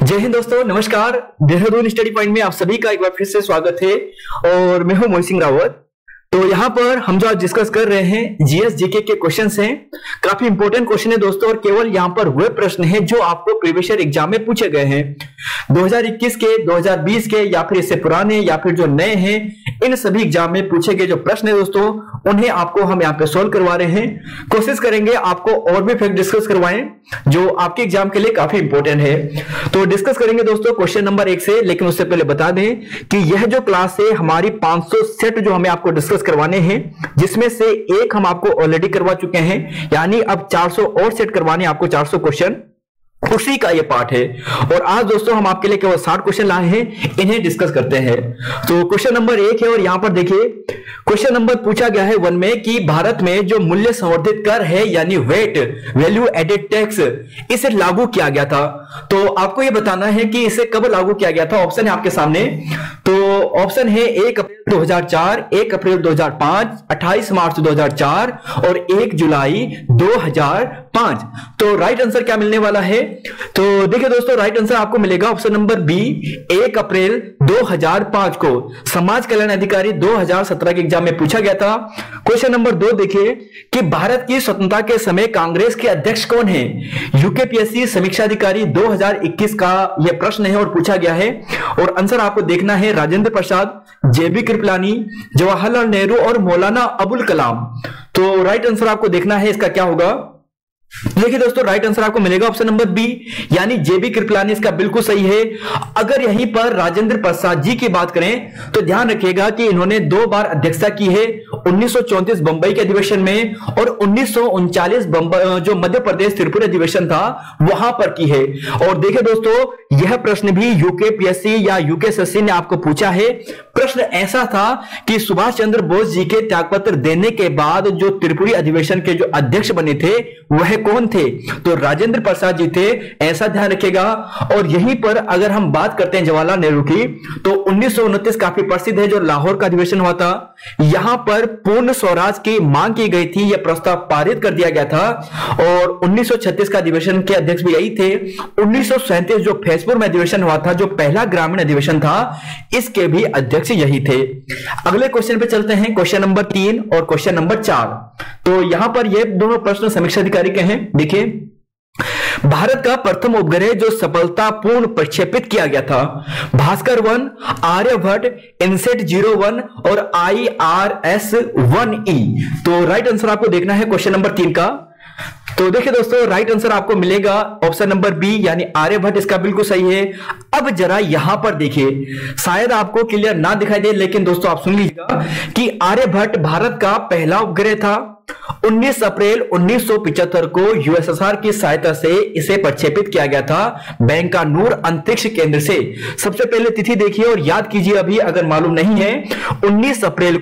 जय हिंद दोस्तों, नमस्कार। देहरादून स्टडी पॉइंट में आप सभी का एक बार फिर से स्वागत है और मैं हूं मोहित सिंह रावत। तो यहाँ पर हम जो आज डिस्कस कर रहे हैं जीएस जीके के क्वेश्चंस हैं। काफी इंपॉर्टेंट क्वेश्चन है दोस्तों, और केवल यहाँ पर वह प्रश्न है जो आपको प्रीवियस ईयर एग्जाम में पूछे गए हैं 2021 के, 2020 के, या फिर इससे पुराने या फिर जो नए हैं, इन सभी एग्जाम में पूछे गए जो प्रश्न है दोस्तों, उन्हें आपको हम यहाँ पे सोल्व करवा रहे हैं। कोशिश करेंगे आपको और भी फैक्ट डिस्कस करवाएं जो आपके एग्जाम के लिए काफी इंपॉर्टेंट है। तो डिस्कस करेंगे दोस्तों क्वेश्चन नंबर 1 से, लेकिन उससे पहले बता दें कि यह जो क्लास है हमारी 500 सेट जो हमें आपको डिस्कस करवाने हैं, जिसमें से एक हम आपको ऑलरेडी करवा चुके हैं, यानी अब 400 और सेट करवाने आपको 400 क्वेश्चन, उसी का ये पार्ट है। और आज दोस्तों हम आपके लिए केवल 60 क्वेश्चन लाए हैं, इन्हें डिस्कस करते हैं। तो क्वेश्चन नंबर 1 है और यहां पर देखिए क्वेश्चन नंबर पूछा गया है 1 में कि भारत में जो मूल्य संवर्धित कर है यानी वेट, वैल्यू एडेड टैक्स, इसे लागू किया गया था। तो आपको ये बताना है कि इसे कब लागू किया गया था। ऑप्शन है आपके सामने। तो ऑप्शन है 1 अप्रैल 2004, 1 अप्रैल 2005, 28 मार्च 2004 और 1 जुलाई 2005। तो राइट आंसर क्या मिलने वाला है? तो देखिए दोस्तों, राइट आंसर आपको मिलेगा ऑप्शन नंबर बी, 1 अप्रैल 2005 को समाज कल्याण अधिकारी 2017 के एग्जाम में पूछा गया था। क्वेश्चन नंबर 2 देखिए कि भारत की स्वतंत्रता के समय कांग्रेस के अध्यक्ष कौन है? यूकेपीएससी समीक्षा अधिकारी 2021 का यह प्रश्न है और पूछा गया है। और आंसर आपको देखना है राजेंद्र प्रसाद, जेबी कृपलानी, जवाहरलाल नेहरू और मौलाना अबुल कलाम। तो राइट आंसर आपको देखना है इसका क्या होगा। देखिए दोस्तों, राइट आंसर आपको मिलेगा ऑप्शन नंबर बी, यानी जेबी कृपलानी इसका बिल्कुल सही है। अगर यहीं पर राजेंद्र प्रसाद जी की बात करें तो ध्यान रखिएगा कि इन्होंने 2 बार अध्यक्षता की है, 1934 बंबई के अधिवेशन में और 1939 जो मध्य प्रदेश त्रिपुरा अधिवेशन था वहां पर की है। और देखिए दोस्तों, यह प्रश्न भी यूकेपीएससी या यूकेएसएससी ने आपको पूछा है। प्रश्न ऐसा था कि सुभाष चंद्र बोस जी के त्यागपत्र देने के बाद जो त्रिपुरी अधिवेशन के जो अध्यक्ष बने थे वह कौन थे? तो राजेंद्र प्रसाद जी थे, ऐसा ध्यान रखिएगा। और यहीं पर अगर हम बात करते हैं जवाहरलाल नेहरू की, तो 1929 काफी प्रसिद्ध है जो लाहौर का अधिवेशन हुआ था। यहां पर पूर्ण स्वराज की मांग की गई थी, यह प्रस्ताव पारित कर दिया गया था। और 1936 का अधिवेशन के अध्यक्ष भी यही थे। 1937 जो फैजपुर में अधिवेशन हुआ था, जो पहला ग्रामीण अधिवेशन था, इसके भी अध्यक्ष यही थे। अगले क्वेश्चन पे चलते हैं, क्वेश्चन नंबर 3 और क्वेश्चन नंबर 4। तो यहां पर ये दोनों प्रश्न समीक्षा अधिकारी के हैं। देखिए, भारत का प्रथम उपग्रह जो सफलतापूर्ण प्रक्षेपित किया गया था, भास्कर 1, आर्यभट्ट, इनसेट 01 और IRS-1E। तो राइट आंसर आपको देखना है क्वेश्चन नंबर 3 का। तो देखिए दोस्तों, राइट आंसर आपको मिलेगा ऑप्शन नंबर बी, यानी आर्यभट्ट इसका बिल्कुल सही है। अब जरा यहां पर देखिए, शायद आपको क्लियर ना दिखाई दे, लेकिन दोस्तों आप सुन लीजिएगा कि आर्यभट्ट भारत का पहला उपग्रह था। 19 अप्रैल 1975 को यूएसएसआर की सहायता से इसे प्रक्षेपित किया गया था बैंकानूर अंतरिक्ष केंद्र से। सबसे पहले तिथि देखिए और याद कीजिए, अभी अगर मालूम नहीं है, 19 अप्रैल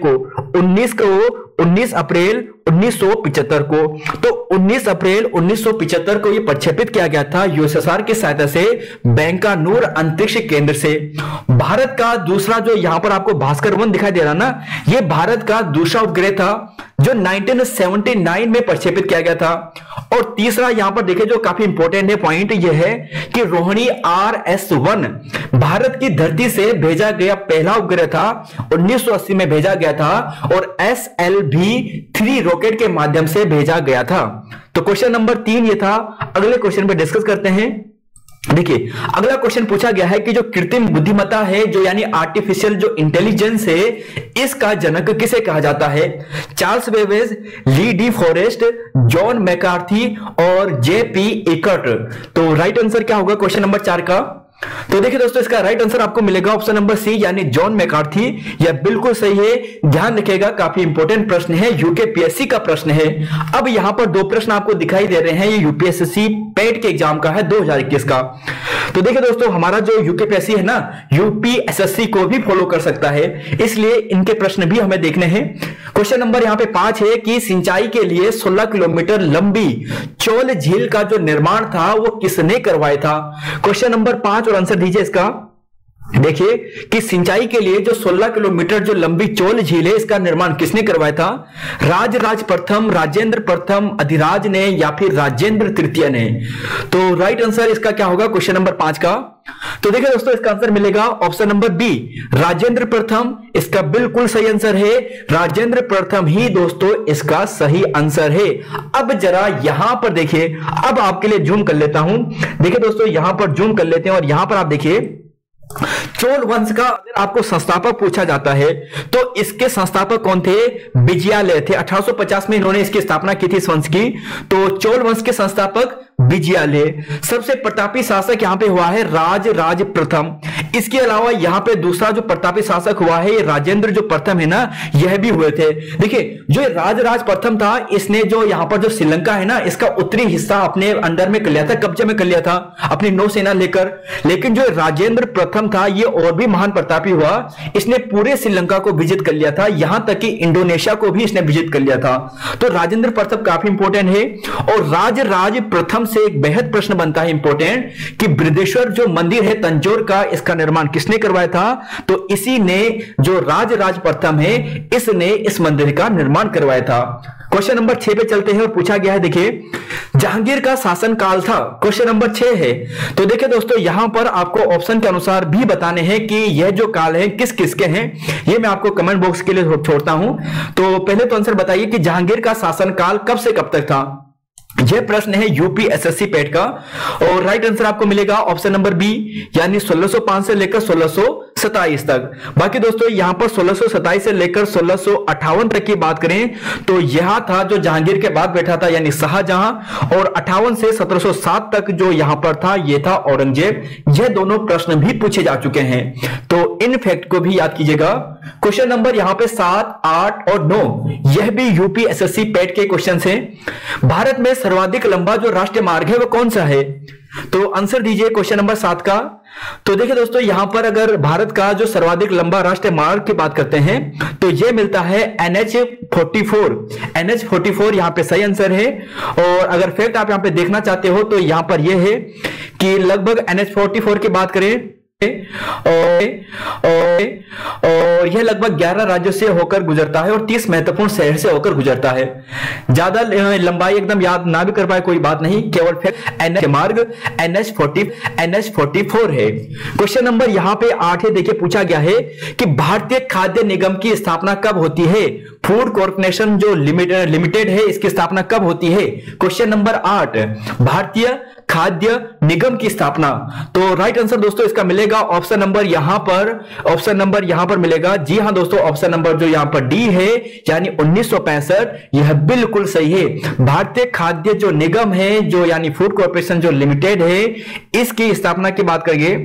1975 को, तो 19 अप्रैल 1975 को यह प्रक्षेपित किया गया था यूएसएसआर की सहायता से बैंकानूर अंतरिक्ष केंद्र से। भारत का दूसरा जो यहां पर आपको भास्कर 1 दिखाई दे रहा ना, यह भारत का दूसरा उपग्रह था जो 1979 में प्रक्षेपित किया गया था। और तीसरा यहां पर देखिए जो काफी इंपॉर्टेंट है पॉइंट, यह है कि रोहिणी RS-1 भारत की धरती से भेजा गया पहला उपग्रह था, 1980 में भेजा गया था और SLV-3 रॉकेट के माध्यम से भेजा गया था। तो क्वेश्चन नंबर 3 ये था। अगले क्वेश्चन पे डिस्कस करते हैं। देखिए, अगला क्वेश्चन पूछा गया है कि जो कृत्रिम बुद्धिमत्ता है, जो यानी आर्टिफिशियल जो इंटेलिजेंस है, इसका जनक किसे कहा जाता है? Charles Babbage, Lee De Forest, John McCarthy और JP इकर्ट। तो राइट आंसर क्या होगा क्वेश्चन नंबर 4 का? तो देखिए दोस्तों, इसका राइट आंसर आपको मिलेगा ऑप्शन नंबर सी, यानी जॉन मैकार्थी। यह बिल्कुल सही है। ध्यान रखिएगा, काफी इंपॉर्टेंट प्रश्न है, यूकेपीएससी का प्रश्न है। अब यहां पर 2 प्रश्न आपको दिखाई दे रहे हैं, ये यूपीएससी पेट के एग्जाम का है 2021 का। तो देखिए दोस्तों, हमारा जो यूकेपीएससी है ना, यूपीएसएससी को भी फॉलो कर सकता है, इसलिए इनके प्रश्न भी हमें देखने हैं। क्वेश्चन नंबर यहां पे 5 है कि सिंचाई के लिए 16 किलोमीटर लंबी चोल झील का जो निर्माण था वो किसने करवाया था? क्वेश्चन नंबर 5 और आंसर दीजिए इसका। देखिए कि सिंचाई के लिए जो 16 किलोमीटर जो लंबी चोल झील है, इसका निर्माण किसने करवाया था? राज प्रथम, राजेंद्र प्रथम, अधिराज ने या फिर राजेंद्र तृतीय ने? तो राइट आंसर इसका क्या होगा क्वेश्चन नंबर 5 का? तो देखिए दोस्तों, इसका आंसर मिलेगा ऑप्शन नंबर बी, राजेंद्र प्रथम। इसका बिल्कुल सही आंसर है, राजेंद्र प्रथम ही दोस्तों इसका सही आंसर है। अब जरा यहां पर देखिए, अब आपके लिए जूम कर लेता हूं। देखिए दोस्तों, यहां पर जूम कर लेते हैं और यहां पर आप देखिए चोल वंश का अगर आपको संस्थापक पूछा जाता है तो इसके संस्थापक कौन थे? विजयालय थे। 1850 में इन्होंने इसकी स्थापना की थी इस वंश की। तो चोल वंश के संस्थापक विजयालय। सबसे प्रतापी शासक यहां पे हुआ है राज प्रथम। इसके अलावा यहां पे दूसरा जो प्रतापी शासक हुआ है राजेंद्र जो प्रथम है ना, यह भी हुए थे। देखिए जो राज प्रथम था, इसने जो यहां पर जो श्रीलंका है ना, इसका उत्तरी हिस्सा अपने अंडर में कर लिया था, कब्जे में कर लिया था अपनी नौसेना लेकर। लेकिन जो राजेंद्र प्रथम था, ये और भी महान प्रतापी हुआ। इसने पूरे श्रीलंका को विजित कर लिया था, यहां तक कि इंडोनेशिया को भी इसने विजित कर लिया था। तो राजेंद्र प्रथम काफी इंपॉर्टेंट है। और राज प्रथम से एक बेहद प्रश्न बनता है इंपॉर्टेंट कि बृहदेश्वर जो मंदिर है तंजौर का, इसका निर्माण किसने करवाया था? तो इसी ने, जो राज प्रथम है, इसने इस मंदिर का निर्माण करवाया था। क्वेश्चन नंबर 6 पे चलते हैं और पूछा गया है, देखिए जहांगीर का शासन काल था, क्वेश्चन नंबर 6 है। तो देखिए दोस्तों, यहां पर आपको ऑप्शन के अनुसार भी बताने हैं कि यह जो काल है किस किसके हैं, ये मैं आपको कमेंट बॉक्स के लिए छोड़ता हूं। तो पहले तो आंसर बताइए कि जहांगीर का शासन काल कब से कब तक था? यह प्रश्न है यूपीएसएससी पेट का। और राइट आंसर आपको मिलेगा ऑप्शन नंबर बी, यानी 1605 से लेकर 1627 तक। बाकी दोस्तों यहां पर 1627 से लेकर 1658 तक की बात करें तो यह था जो जहांगीर के बाद बैठा था, यानी शाहजहां। और 58 से 1707 तक जो यहां पर था, यह था औरंगजेब। यह दोनों प्रश्न भी पूछे जा चुके हैं, तो इन फैक्ट को भी याद कीजिएगा। क्वेश्चन नंबर यहां पे 7, 8 और 9, यह भी यूपीएसएससी पेट के क्वेश्चन हैं। भारत में सर्वाधिक लंबा जो राष्ट्रीय मार्ग है वो कौन सा है? तो आंसर दीजिए क्वेश्चन नंबर 7 का। तो देखिए दोस्तों, यहां पर अगर भारत का जो सर्वाधिक लंबा राष्ट्रीय मार्ग की बात करते हैं तो यह मिलता है NH44। NH44 यहां पे सही आंसर है। और अगर फैक्ट आप यहां पे देखना चाहते हो तो यहां पर यह है कि लगभग NH44 की बात करें और यह लगभग 11 राज्यों से होकर गुजरता है और 30 महत्वपूर्ण शहर से होकर गुजरता है। ज्यादा लंबाई एकदम याद ना भी कर पाए कोई बात नहीं, केवल एनएच मार्ग NH44 है। क्वेश्चन नंबर यहां पे 8 है। देखिए पूछा गया है कि भारतीय खाद्य निगम की स्थापना कब होती है? फूड कॉर्पोरेशन जो लिमिटेड है, इसकी स्थापना कब होती है? क्वेश्चन नंबर 8, भारतीय खाद्य निगम की स्थापना। तो राइट आंसर दोस्तों इसका मिलेगा ऑप्शन नंबर यहां पर मिलेगा। जी हां दोस्तों, ऑप्शन नंबर जो यहां पर डी है, यानी 1965, यह बिल्कुल सही है। भारतीय खाद्य जो निगम है, जो यानी फूड कॉर्पोरेशन जो लिमिटेड है, इसकी स्थापना की बात करेंगे,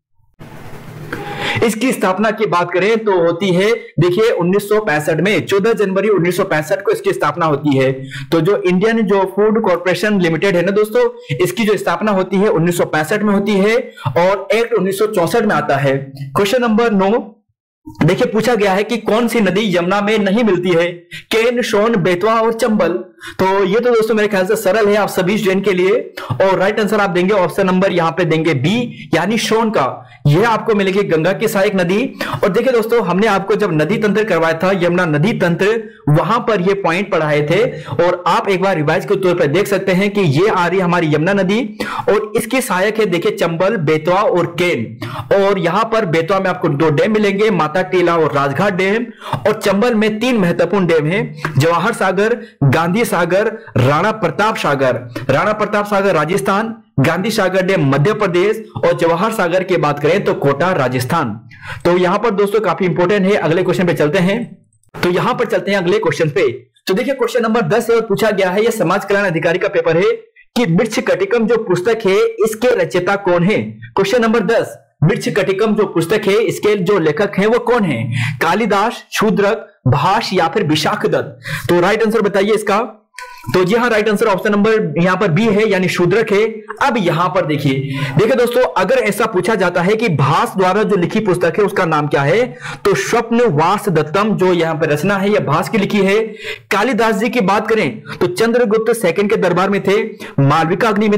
इसकी स्थापना की बात करें तो होती है, देखिए 1965 में 14 जनवरी 1965 को इसकी स्थापना होती है। तो जो इंडियन जो फूड कॉर्पोरेशन लिमिटेड है ना दोस्तों, इसकी जो स्थापना होती है 1965 में होती है और एक्ट 1964 में आता है। क्वेश्चन नंबर 9, देखिए पूछा गया है कि कौन सी नदी यमुना में नहीं मिलती है? केन, सोन, बेतवा और चंबल। तो ये तो दोस्तों मेरे ख्याल से सरल है आप सभी स्टूडेंट के लिए। और राइट आंसर आप देंगे ऑप्शन नंबर यहां पे देंगे बी, यानी सोन का। यह आपको मिलेगी गंगा की सहायक नदी। और देखिए दोस्तों, हमने आपको जब नदी तंत्र करवाया था, यमुना नदी तंत्र, वहां पर ये पॉइंट पढ़ाए थे और आप एक बार रिवाइज के तौर पर देख सकते हैं कि ये आ रही हमारी यमुना नदी और इसकी सहायक है देखिए चंबल, बेतवा और केन। और यहां पर बेतवा में आपको 2 डैम मिलेंगे, माता टीला और राजघाट डैम। और चंबल में 3 महत्वपूर्ण डैम है, जवाहर सागर, गांधी सागर, राणा प्रताप सागर। राणा प्रताप सागर राजस्थान, गांधी सागर डैम मध्य प्रदेश और जवाहर सागर की बात करें तो कोटा राजस्थान। तो यहां पर दोस्तों काफी इंपॉर्टेंट है। अगले क्वेश्चन पे चलते हैं। तो यहां पर चलते हैं अगले क्वेश्चन पे। तो देखिए क्वेश्चन नंबर 10 है और पूछा गया है, यह समाज कल्याण अधिकारी का पेपर है कि वृक्ष कटिकम जो पुस्तक है इसके रचयिता कौन है? क्वेश्चन नंबर 10, वृक्ष कटिकम जो पुस्तक है इसके जो लेखक हैं वो कौन है? कालिदास, शूद्रक, भास या फिर विशाखदत्त। तो राइट आंसर बताइए इसका। तो जी हाँ, राइट आंसर ऑप्शन नंबर यहां पर बी है, यानी शूद्रक है। अब यहां पर देखिए दोस्तों, अगर ऐसा पूछा जाता है कि भास द्वारा जो लिखी पुस्तक है उसका नाम क्या है, तो स्वप्न वास दत्तम जो यहां पर रचना है यह भास की लिखी है। कालिदास जी की बात करें तो चंद्रगुप्त सेकंड के दरबार में थे, मालविका अग्निमित्र,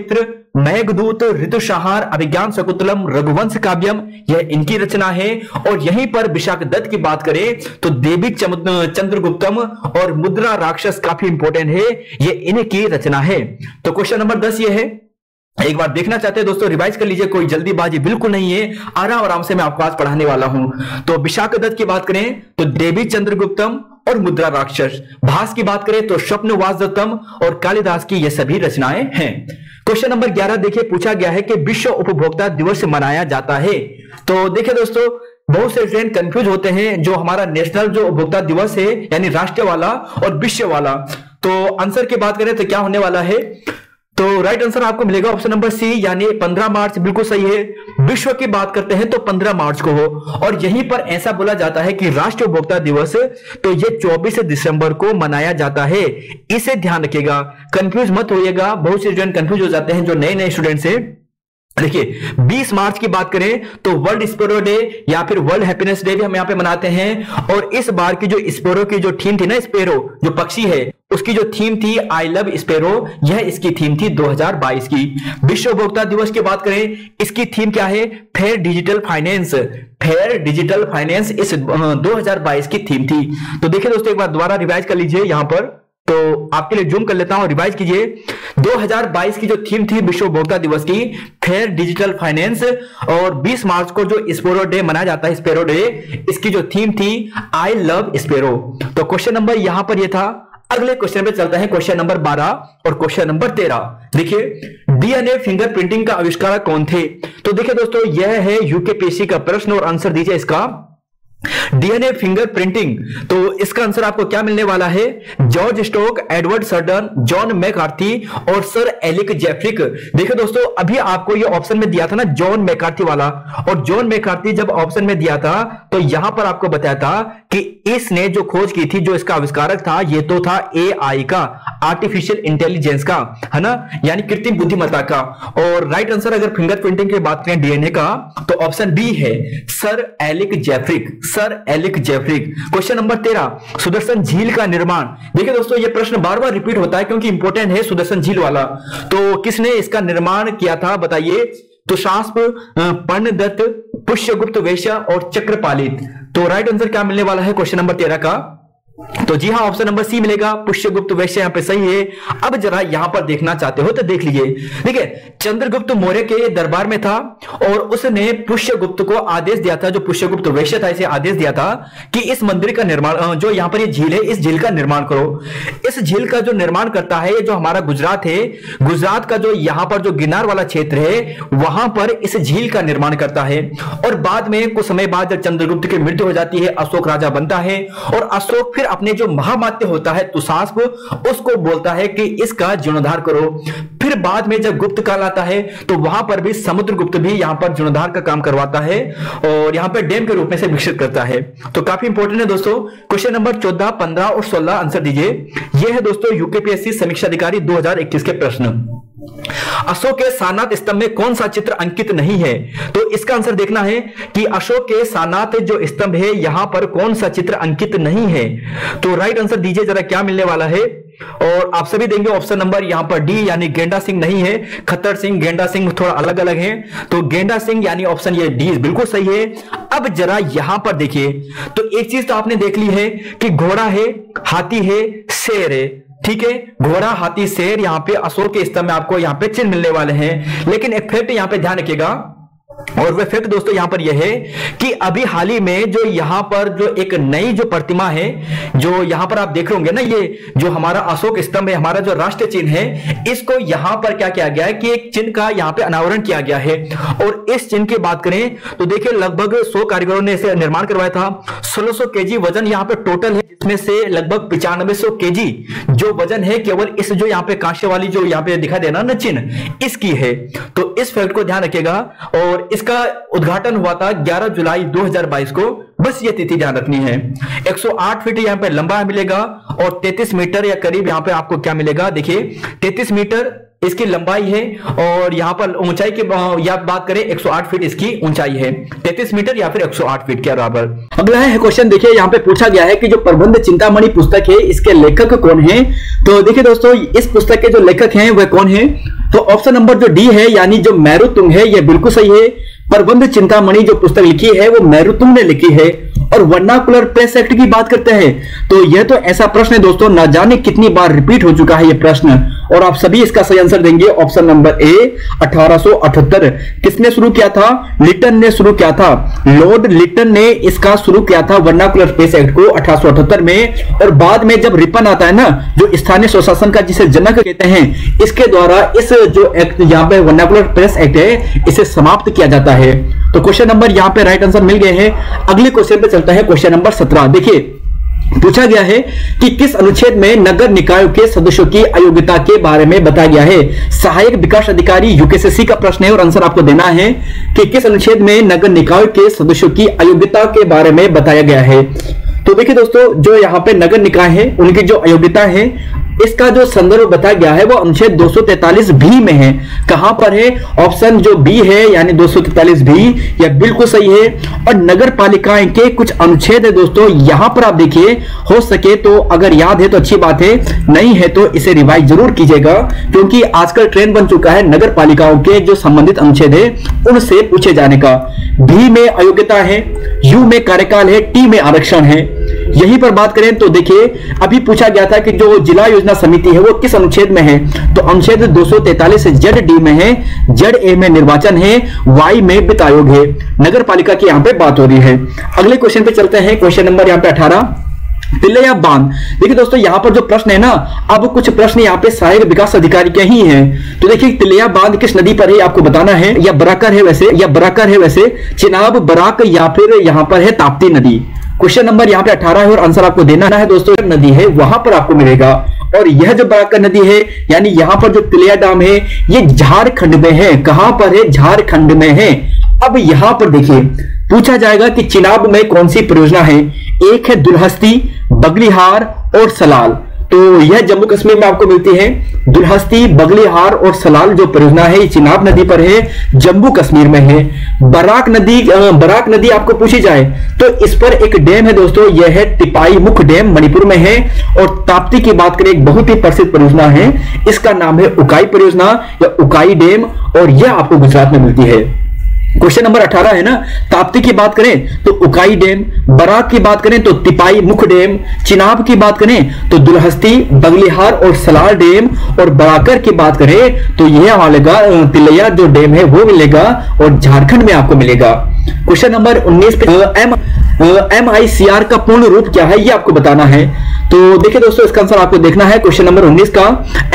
मेघदूत, ऋतुसंहार, अभिज्ञान शकुंतलम, रघुवंश काव्यम, यह इनकी रचना है। और यहीं पर विशाख दत्त की बात करें तो देवी चंद्रगुप्तम और मुद्रा राक्षस काफी इंपॉर्टेंट है, ये इनकी रचना है। तो क्वेश्चन नंबर 10 ये है, एक बार देखना चाहते हैं दोस्तों रिवाइज कर लीजिए, कोई जल्दीबाजी बिल्कुल नहीं है, आराम आराम से मैं आपको आज पढ़ाने वाला हूं। तो विशाख दत्त की बात करें तो देवी चंद्रगुप्तम और मुद्रा राक्षस। भास की बात करें तो स्वप्नवासदत्तम और कालिदास की ये सभी रचनाएं हैं। क्वेश्चन नंबर 11 देखिए, पूछा गया है कि विश्व उपभोक्ता दिवस मनाया जाता है। तो देखिए दोस्तों, बहुत से स्टूडेंट कंफ्यूज होते हैं, जो हमारा नेशनल जो उपभोक्ता दिवस है यानी राष्ट्रीय वाला और विश्व वाला। तो आंसर की बात करें तो क्या होने वाला है, तो राइट आंसर आपको मिलेगा ऑप्शन नंबर सी यानी 15 मार्च, बिल्कुल सही है। विश्व की बात करते हैं तो 15 मार्च को हो, और यहीं पर ऐसा बोला जाता है कि राष्ट्रीय उपभोक्ता दिवस तो ये 24 दिसंबर को मनाया जाता है। इसे ध्यान रखिएगा, कंफ्यूज मत होइएगा, बहुत से स्टूडेंट कंफ्यूज हो जाते हैं जो नए नए स्टूडेंट्स हैं। देखिए 20 मार्च की बात करें तो वर्ल्ड स्पैरो डे या फिर वर्ल्ड हैप्पीनेस डे भी हम यहाँ पे मनाते हैं। और इस बार की जो स्पैरो की जो थीम थी ना, स्पैरो जो पक्षी है उसकी जो थीम थी आई लव स्पैरो, यह इसकी थीम थी 2022 की। विश्व उपभोक्ता दिवस की बात करें, इसकी थीम क्या है, fair digital finance. Fair digital finance इस 2022 की थीम थी। तो देखिए दोस्तों, एक बार दोबारा रिवाइज कर लीजिए यहां पर, तो आपके लिए जूम कर लेता हूं, रिवाइज कीजिए। 2022 की जो थीम थी विश्व उपभोक्ता दिवस की, फेयर डिजिटल फाइनेंस, और 20 मार्च को जो स्पैरो डे मनाया जाता है, स्पैरो डे, इसकी जो थीम थी आई लव स्पैरो। तो क्वेश्चन नंबर यहां पर यह था। अगले क्वेश्चन पे चलता है, क्वेश्चन नंबर 12 और क्वेश्चन नंबर 13। देखिए डीएनए फिंगर प्रिंटिंग का आविष्कारक कौन थे। तो देखिए दोस्तों, यह है यूकेपीएससी का प्रश्न और आंसर दीजिए इसका। डीएनए फिंगर प्रिंटिंग, तो इसका आंसर आपको क्या मिलने वाला है, George Stokes, Edward Surdon, John McCarthy और सर एलिक जेफ्रिक। देखिए दोस्तों, अभी आपको ये ऑप्शन में दिया था ना जॉन मैकार्थी वाला, और जॉन मैकार्थी जब ऑप्शन में दिया था तो यहां पर आपको बताया था कि इसने जो खोज की थी, जो इसका आविष्कारक था, ये तो था एआई का, आर्टिफिशियल इंटेलिजेंस का, है ना, यानी कृत्रिम बुद्धिमत्ता का। और राइट आंसर अगर फिंगर प्रिंटिंग की बात करें डीएनए का, तो ऑप्शन बी है sir Alec Jeffreys, sir Alec Jeffreys. Question number 13, Sudarshan झील का निर्माण। देखिए दोस्तों, यह प्रश्न बार बार रिपीट होता है क्योंकि इंपॉर्टेंट है सुदर्शन झील वाला। तो किसने इसका निर्माण किया था बताइए, तुषास्प, पर्णदत्त, पुष्यगुप्त वेश्या और चक्रपालित। तो राइट आंसर क्या मिलने वाला है क्वेश्चन नंबर 13 का, तो जी हाँ, ऑप्शन नंबर सी मिलेगा, पुष्यगुप्त वैश्य यहाँ पे सही है। अब जरा यहां पर देखना चाहते हो तो देख लीजिए। देखिए चंद्रगुप्त मौर्य के दरबार में था और उसने पुष्यगुप्त को आदेश दिया था, जो पुष्यगुप्त वैश्य था, इसे आदेश दिया था कि इस मंदिर का निर्माण, जो यहाँ पर ये झील है, इस झील का निर्माण करो। इस झील का जो निर्माण करता है, ये जो हमारा गुजरात है, गुजरात का जो यहाँ पर जो गिरनार वाला क्षेत्र है, वहां पर इस झील का निर्माण करता है। और बाद में कुछ समय बाद जब चंद्रगुप्त की मृत्यु हो जाती है, अशोक राजा बनता है, और अशोक फिर अपने जो महामात्य होता है तुषास्प, उसको बोलता है कि इसका जीर्णोद्धार करो। फिर बाद में जब गुप्त काल आता है तो वहां पर भी समुद्रगुप्त भी यहां पर जीर्णोद्धार का काम करवाता है और यहां पर डैम के रूप में से विकसित करता है। तो काफी इंपॉर्टेंट है दोस्तों। क्वेश्चन नंबर 14, 15 और 16 आंसर दीजिए। यह है दोस्तों यूकेपीएससी समीक्षा अधिकारी 2021 के प्रश्न। अशोक के सारनाथ स्तंभ में कौन सा चित्र अंकित नहीं है। तो इसका आंसर देखना है कि अशोक के सारनाथ जो स्तंभ है, यहां पर कौन सा चित्र अंकित नहीं है। तो राइट आंसर दीजिए जरा क्या मिलने वाला है, और आप सभी देंगे ऑप्शन नंबर यहां पर डी, यानी गेंडा सिंह नहीं है। खत्तर सिंह, गेंडा सिंह थोड़ा अलग अलग है, तो गेंडा सिंह यानी ऑप्शन ये डी बिल्कुल सही है। अब जरा यहां पर देखिए, तो एक चीज तो आपने देख ली है कि घोड़ा है, हाथी है, शेर है, ठीक है, घोड़ा, हाथी, शेर, यहाँ पे अशोक के स्तंभ में आपको यहाँ पे चिन्ह मिलने वाले हैं। लेकिन एक फैक्ट यहाँ पे ध्यान रखिएगा, और वह फैक्ट दोस्तों यहां पर यह है कि अभी हाल ही में जो यहां पर जो एक नई जो प्रतिमा है, जो यहां पर आप देख रहे होंगे ना, ये जो हमारा अशोक स्तंभ है, हमारा जो राष्ट्रीय चिन्ह है, इसको यहां पर क्या किया गया है कि एक चिन्ह का यहां पे अनावरण किया गया है। और इस चिन्ह की बात करें तो देखिए लगभग 100 कारीगरों ने इसे निर्माण करवाया था। 1600 केजी वजन यहां पे टोटल है, जिसमें से लगभग 9500 केजी जो वजन है केवल इस जो यहाँ पे कांस्य वाली जो यहाँ पे दिखाई देना ना चिन्ह, इसकी है। तो इस फैक्ट को ध्यान रखिएगा। और इसका उद्घाटन हुआ था 11 जुलाई 2022 को, बस ये तिथि ध्यान रखनी है। 108 फीट यहाँ पे लंबा मिलेगा और 33 मीटर या करीब यहाँ पे आपको क्या मिलेगा, देखिए 33 मीटर इसकी लंबाई है, और यहां पर ऊंचाई की या बात करें 108 फीट इसकी ऊंचाई है, 33 मीटर या फिर 108 फीट के बराबर। अगला है क्वेश्चन, देखिए यहां पे पूछा गया है कि जो प्रबंध चिंतामणि पुस्तक है, इसके लेखक कौन है। तो देखिए दोस्तों, इस पुस्तक के जो लेखक हैं वह कौन है, तो ऑप्शन नंबर जो डी है यानी जो मेरुतुंग है यह बिल्कुल सही है। प्रबंध चिंतामणि जो पुस्तक लिखी है वो मेरुतुंग ने लिखी है। और वर्नाकुलर प्रेस एक्ट की बात करते हैं तो यह तो ऐसा प्रश्न है दोस्तों, ना जाने कितनी बार रिपीट हो चुका है यह प्रश्न, और आप सभी इसका सही आंसर देंगे ऑप्शन नंबर ए 1878। किसने शुरू किया था? लिटन ने शुरू किया था। लॉर्ड लिटन ने इसका शुरू किया था वर्नाकुलर प्रेस एक्ट को 1878 में। और बाद में जब रिपन आता है ना, जो स्थानीय स्वशासन का जिसे जनक कहते हैं, इसके द्वारा इस जो एक्ट यहाँ पे वर्नाकुलर प्रेस एक्ट है इसे समाप्त किया जाता है। तो क्वेश्चन नंबर यहाँ पे राइट आंसर मिल गए हैं। अगले क्वेश्चन पे चलता है, क्वेश्चन नंबर 17। देखिए पूछा गया है कि किस अनुच्छेद में नगर निकायों के सदस्यों की अयोग्यता के बारे में बताया गया है। सहायक विकास अधिकारी यूकेएसएससी का प्रश्न है और आंसर आपको देना है कि किस अनुच्छेद में नगर निकायों के सदस्यों की अयोग्यता के बारे में बताया गया है। तो देखिए दोस्तों, जो यहाँ पे नगर निकाय है उनकी जो अयोग्यता है इसका जो संदर्भ बताया गया है वो अनुच्छेद 243 भी में है। कहां पर है? ऑप्शन जो बी है यानी 243 भी, यह बिल्कुल सही है। और नगर पालिकाएं के कुछ अनुच्छेद है दोस्तों, यहां पर आप देखिए, हो सके तो अगर याद है तो अच्छी बात है, नहीं है तो इसे रिवाइज जरूर कीजिएगा, क्योंकि आजकल ट्रेंड बन चुका है नगर पालिकाओं के जो संबंधित अनुच्छेद है उनसे पूछे जाने का। बी में अयोग्यता है, यू में कार्यकाल है, टी में आरक्षण है। यहीं पर बात करें तो देखिए अभी पूछा गया था कि जो जिला योजना समिति है वो किस अनुच्छेद में है, तो अनुच्छेद 243 जेड डी में है, जेड ए में निर्वाचन है, वाई में वित्त आयोग है। नगर पालिका की यहां पे बात हो रही है। अगले क्वेश्चन पे चलते हैं, क्वेश्चन नंबर यहां पे 18। तिलैया बांध। देखिए दोस्तों यहां पर जो प्रश्न है ना, अब कुछ प्रश्न यहाँ पे सहायक विकास अधिकारी के ही हैं। तो देखिए तिलैया बांध किस नदी पर है आपको बताना है, या बराकर है वैसे, चिनाब, बराक या फिर यहाँ पर है ताप्ती नदी। क्वेश्चन नंबर यहाँ पे 18 है और आंसर आपको देना है दोस्तों, नदी है वहां पर आपको मिलेगा। और यह जो बराकर नदी है यानी यहाँ पर जो तिलैया डैम है ये झारखंड में है। कहां पर है? झारखंड में है। अब यहां पर देखिए पूछा जाएगा कि चिनाब में कौन सी परियोजना है। एक है दुल्हस्ती, बगलिहार और सलाल। तो यह जम्मू कश्मीर में आपको मिलती है। दुल्हस्ती, बगलिहार और सलाल जो परियोजना है ये चिनाब नदी पर है, जम्मू कश्मीर में है। बराक नदी आपको पूछी जाए तो इस पर एक डैम है दोस्तों, यह है टिपाई मुख डैम, मणिपुर में है। और ताप्ती की बात करें, एक बहुत ही प्रसिद्ध परियोजना है, इसका नाम है उकाई परियोजना या उकाई डैम, और यह आपको गुजरात में मिलती है। क्वेश्चन नंबर 18 है ना, ताप्ती की बात करें तो उकाई डैम, बराक की बात करें तो तिपाई मुख डैम, चिनाब की बात करें तो दुल्हस्ती, बगलिहार और सलाल डैम, और बराकर की बात करें तो यह मिलेगा तिलैया जो डैम है वो मिलेगा और झारखंड में आपको मिलेगा। क्वेश्चन नंबर 19 पे MICR का पूर्ण रूप क्या है ये आपको बताना है। तो देखिए दोस्तों इसका आंसर आपको देखना है क्वेश्चन नंबर 19 का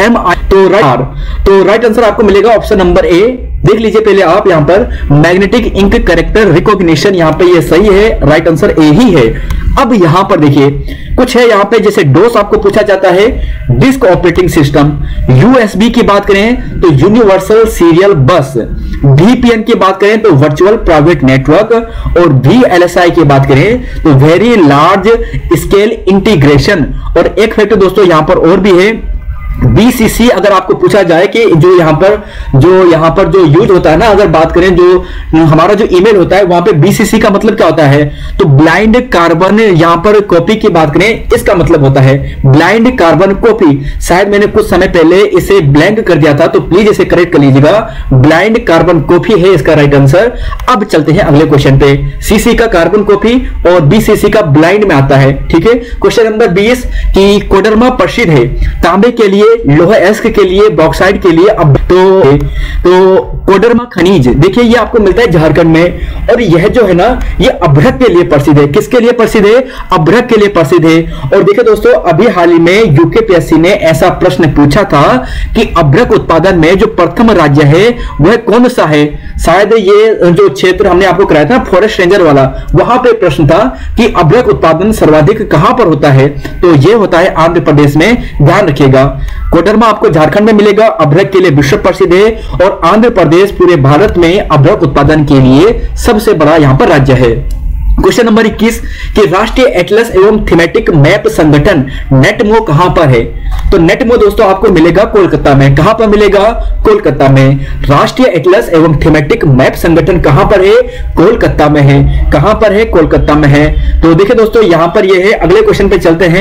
तो राइट आंसर आपको मिलेगा ऑप्शन नंबर ए। देख लीजिए पहले आप यहां पर मैग्नेटिक इंक कैरेक्टर रिकॉग्निशन, यहां पे ये सही है, राइट आंसर ए ही है। अब यहां पर देखिए कुछ है यहां पे, जैसे डोस आपको पूछा जाता है, डिस्क ऑपरेटिंग सिस्टम। USB की बात करें तो यूनिवर्सल सीरियल बस। VPN की बात करें तो वर्चुअल प्राइवेट नेटवर्क। और VLSI की बात करें तो वेरी लार्ज स्केल इंटीग्रेशन। और एक फैक्टर दोस्तों यहां पर और भी है, BCC अगर आपको पूछा जाए कि जो यहाँ पर जो यूज होता है ना, अगर बात करें जो हमारा जो ईमेल होता है वहां पे BCC का मतलब क्या होता है, तो ब्लाइंड कार्बन यहाँ पर कॉपी की बात करें इसका मतलब होता है ब्लाइंड कार्बन कॉपी। शायद मैंने कुछ समय पहले इसे ब्लैंक कर दिया था तो प्लीज इसे करेक्ट कर लीजिएगा, ब्लाइंड कार्बन कॉपी है इसका राइट आंसर। अब चलते हैं अगले क्वेश्चन पे। CC का कार्बन कॉपी और BCC का ब्लाइंड में आता है, ठीक है। क्वेश्चन नंबर 20 की कोडरमा प्रसिद्ध है तांबे के लिए, लोहा एस्क के लिए, बॉक्साइट के लिए। अब तो कोडरमा खनिज देखिए ये आपको मिलता है झारखंड में, और यह जो है ना ये अभ्रक के लिए प्रसिद्ध है। किसके लिए प्रसिद्ध है? अभ्रक के लिए प्रसिद्ध है। और देखिए दोस्तों अभी हाल ही में UKPSC ने ऐसा प्रश्न पूछा था कि अभ्रक उत्पादन में जो प्रथम राज्य है वह कौन सा है। शायद ये जो क्षेत्र हमने आपको कराया था फॉरेस्ट रेंजर वाला, वहां पे प्रश्न था कि अभ्रक उत्पादन सर्वाधिक कहां पर होता है, तो ये होता है आंध्र प्रदेश में, ध्यान रखिएगा। कोडरमा आपको झारखंड में मिलेगा, अभ्रक के लिए विश्व प्रसिद्ध है, और आंध्र प्रदेश पूरे भारत में अभ्रक उत्पादन के लिए सबसे बड़ा यहां पर राज्य है। क्वेश्चन नंबर 21 कि राष्ट्रीय एटलस एवं थीमेटिक मैप संगठन नेटमो कहां पर है, तो नेटमो दोस्तों आपको मिलेगा कोलकाता में। कहां पर मिलेगा? कोलकाता में। राष्ट्रीय एटलस एवं थीमेटिक मैप संगठन कहां पर है? कोलकाता में है। कहां पर है? कोलकाता में है। तो देखिए दोस्तों यहां पर यह है। अगले क्वेश्चन पे चलते हैं।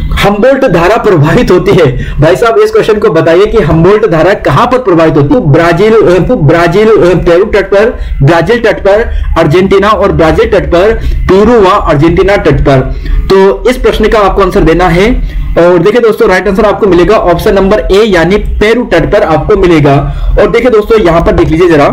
हम्बोल्ट धारा प्रभावित होती है? भाई साहब इस क्वेश्चन को बताइए कि हम्बोल्ट धारा कहां पर प्रभावित होती है? ब्राजील पेरू तट पर, ब्राजील तट पर, अर्जेंटीना और ब्राजील तट पर, पेरू व अर्जेंटीना तट पर। तो इस प्रश्न का आपको आंसर देना है। और देखिए दोस्तों राइट आंसर आपको मिलेगा ऑप्शन नंबर ए यानी पेरू तट पर आपको मिलेगा। और देखिए दोस्तों यहां पर देख लीजिए जरा,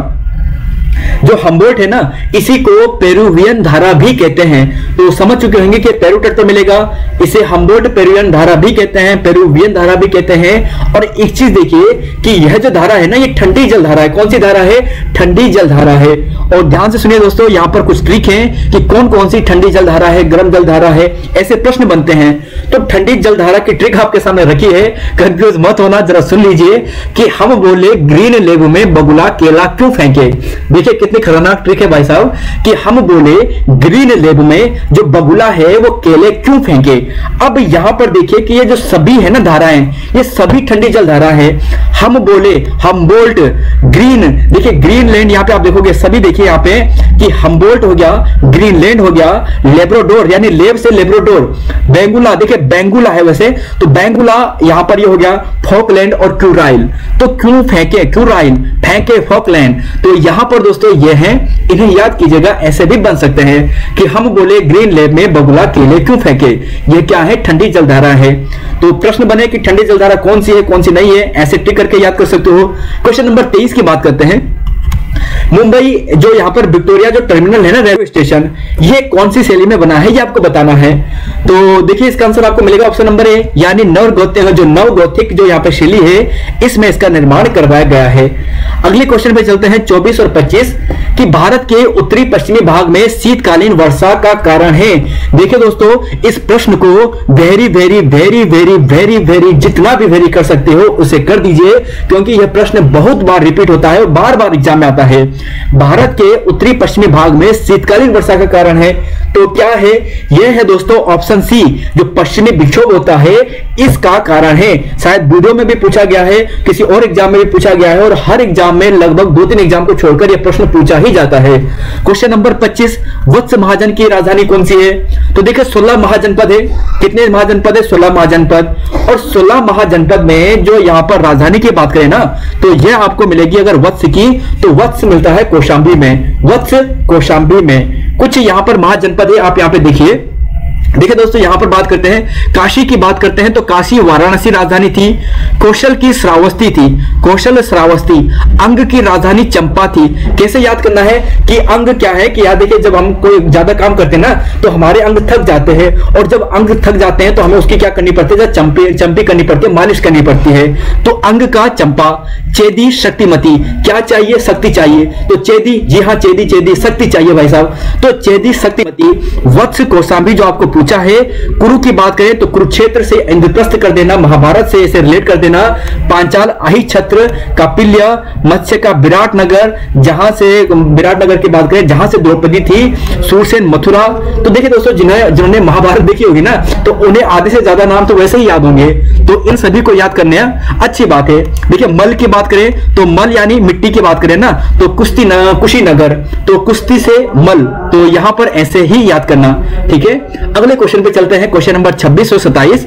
जो हम्बोल्ट है ना, इसी को पेरुवियन धारा भी कहते हैं। तो समझ चुके होंगे कि पेरू तट पर मिलेगा, इसे हम्बोल्ट पेरुवियन धारा भी कहते हैं, पेरुवियन धारा भी कहते हैं। और एक चीज देखिए कि यह जो धारा है ना, ये ठंडी जल धारा है। कौन सी धारा है? ठंडी जल धारा है। और ध्यान से सुनिए दोस्तों, यहां पर कुछ ट्रिक है कि कौन कौन सी ठंडी जल धारा है, गर्म जल धारा है, ऐसे प्रश्न बनते हैं। तो ठंडी जल धारा की ट्रिक आपके सामने रखी है, कंफ्यूज मत होना। जरा सुन लीजिए कि हम बोले ग्रीन लेबू में बगुला केला क्यों फेंके। देखिए कितनी खतरनाक ट्रिक है भाई साहब कि हम बोले ग्रीन लेब में जो बगुला है वो केले क्यों फेंके। अब यहां पर देखिए कि ये जो सभी है ना धाराएं, ये सभी ठंडी जल धारा है। हम बोले हम्बोल्ट ग्रीन, देखिए ग्रीनलैंड, यहां पे आप देखोगे सभी, देखिए यहां पे कि हम्बोल्ट हो गया, ग्रीनलैंड हो गया, लेब्राडोर यानी लेब से लेब्राडोर, बेंगुला, देखिए बेंगुला है वैसे तो बेंगुला, यहां पर ये हो गया फॉकलैंड और क्यूराइल। तो क्यों फेंके, क्यूराइल फेंके फॉकलैंड। तो यहां पर दोस्तों ये हैं, इन्हें याद कीजिएगा। ऐसे भी बन सकते हैं कि हम बोले ग्रीन लेब में बगुला केले क्यों फेंके। ये क्या है? ठंडी जलधारा है। तो प्रश्न बने कि ठंडी जलधारा कौन सी है, कौन सी नहीं है, ऐसे टिक करके याद कर सकते हो। क्वेश्चन नंबर 23 की बात करते हैं। मुंबई जो यहाँ पर विक्टोरिया जो टर्मिनल है ना रेलवे स्टेशन, ये कौन सी शैली में बना है ये आपको बताना है। तो देखिए इसका आंसर आपको मिलेगा ऑप्शन नंबर ए यानी नवगोथिक जो यहाँ पे शैली है, इसमें इसका निर्माण करवाया गया है। अगले क्वेश्चन पे चलते हैं 24 और 25 कि भारत के उत्तरी पश्चिमी भाग में शीतकालीन वर्षा का कारण है। देखिए दोस्तों इस प्रश्न को very very very very very very जितना भी वेरी कर सकते हो उसे कर दीजिए, क्योंकि यह प्रश्न बहुत बार रिपीट होता है और बार बार एग्जाम में आता है। भारत के उत्तरी पश्चिमी भाग में शीतकालीन वर्षा का कारण है तो क्या है? यह है दोस्तों ऑप्शन सी, जो पश्चिमी विक्षोभ होता है इसका कारण है। शायद वीडियो में भी पूछा गया है, किसी और एग्जाम में भी पूछा गया है और हर एग्जाम में लगभग 2-3 एग्जाम को छोड़कर यह प्रश्न पूछा ही जाता है। क्वेश्चन नंबर 25, वत्स महाजन की राजधानी कौन सी है? तो देखिए 16 महाजनपद है। कितने महाजनपद है? 16 महाजनपद। और 16 महाजनपद में जो यहां पर राजधानी की बात करें ना, तो यह आपको मिलेगी अगर वत्स की, तो वत्स मिलता है कौशांबी में, वत्स कौशांबी में। कुछ यहां पर महाजनपद है, आप यहां पे देखिए दोस्तों यहां पर बात करते हैं, काशी की बात करते हैं तो काशी वाराणसी राजधानी थी। कौशल की श्रावस्ती थी, कौशल श्रावस्ती। अंग की राजधानी चंपा थी। कैसे याद करना है कि अंग क्या है कि याद देखिए जब हम कोई ज्यादा काम करते हैं ना तो हमारे अंग थक जाते हैं, और जब अंग थक जाते हैं तो हमें उसकी क्या करनी पड़ती है? चंपी करनी पड़ती है, मालिश करनी पड़ती है। तो अंग का चंपा। चेदी शक्तिमती, क्या चाहिए? शक्ति चाहिए। तो चेदी, जी हाँ चेदी शक्ति चाहिए भाई साहब, तो चेदी शक्तिमती। वत्स कौशांबी जो आपको पूछा है। कुरु की बात करें तो कुरुक्षेत्र से इंद्रप्रस्थ कर देना, महाभारत से इसे रिलेट कर देना। पांचाल अहि छत्र, कपिल्य, मत्स्य का विराटनगर, जहां से विराटनगर की बात करें जहां से द्रौपदी थी, सूरसेन मथुरा। तो देखिए दोस्तों जिन्होंने महाभारत देखी होगी ना तो उन्हें आधे से ज्यादा नाम तो वैसे ही याद होंगे, तो इन सभी को याद करने अच्छी बात है। देखिए मल की बात करें तो मल यानी मिट्टी की बात करें ना तो कुशीनगर, तो कुश्ती से मल, तो यहां पर ऐसे ही याद करना, ठीक है। अगले क्वेश्चन पे चलते हैं, क्वेश्चन नंबर 26 और 27।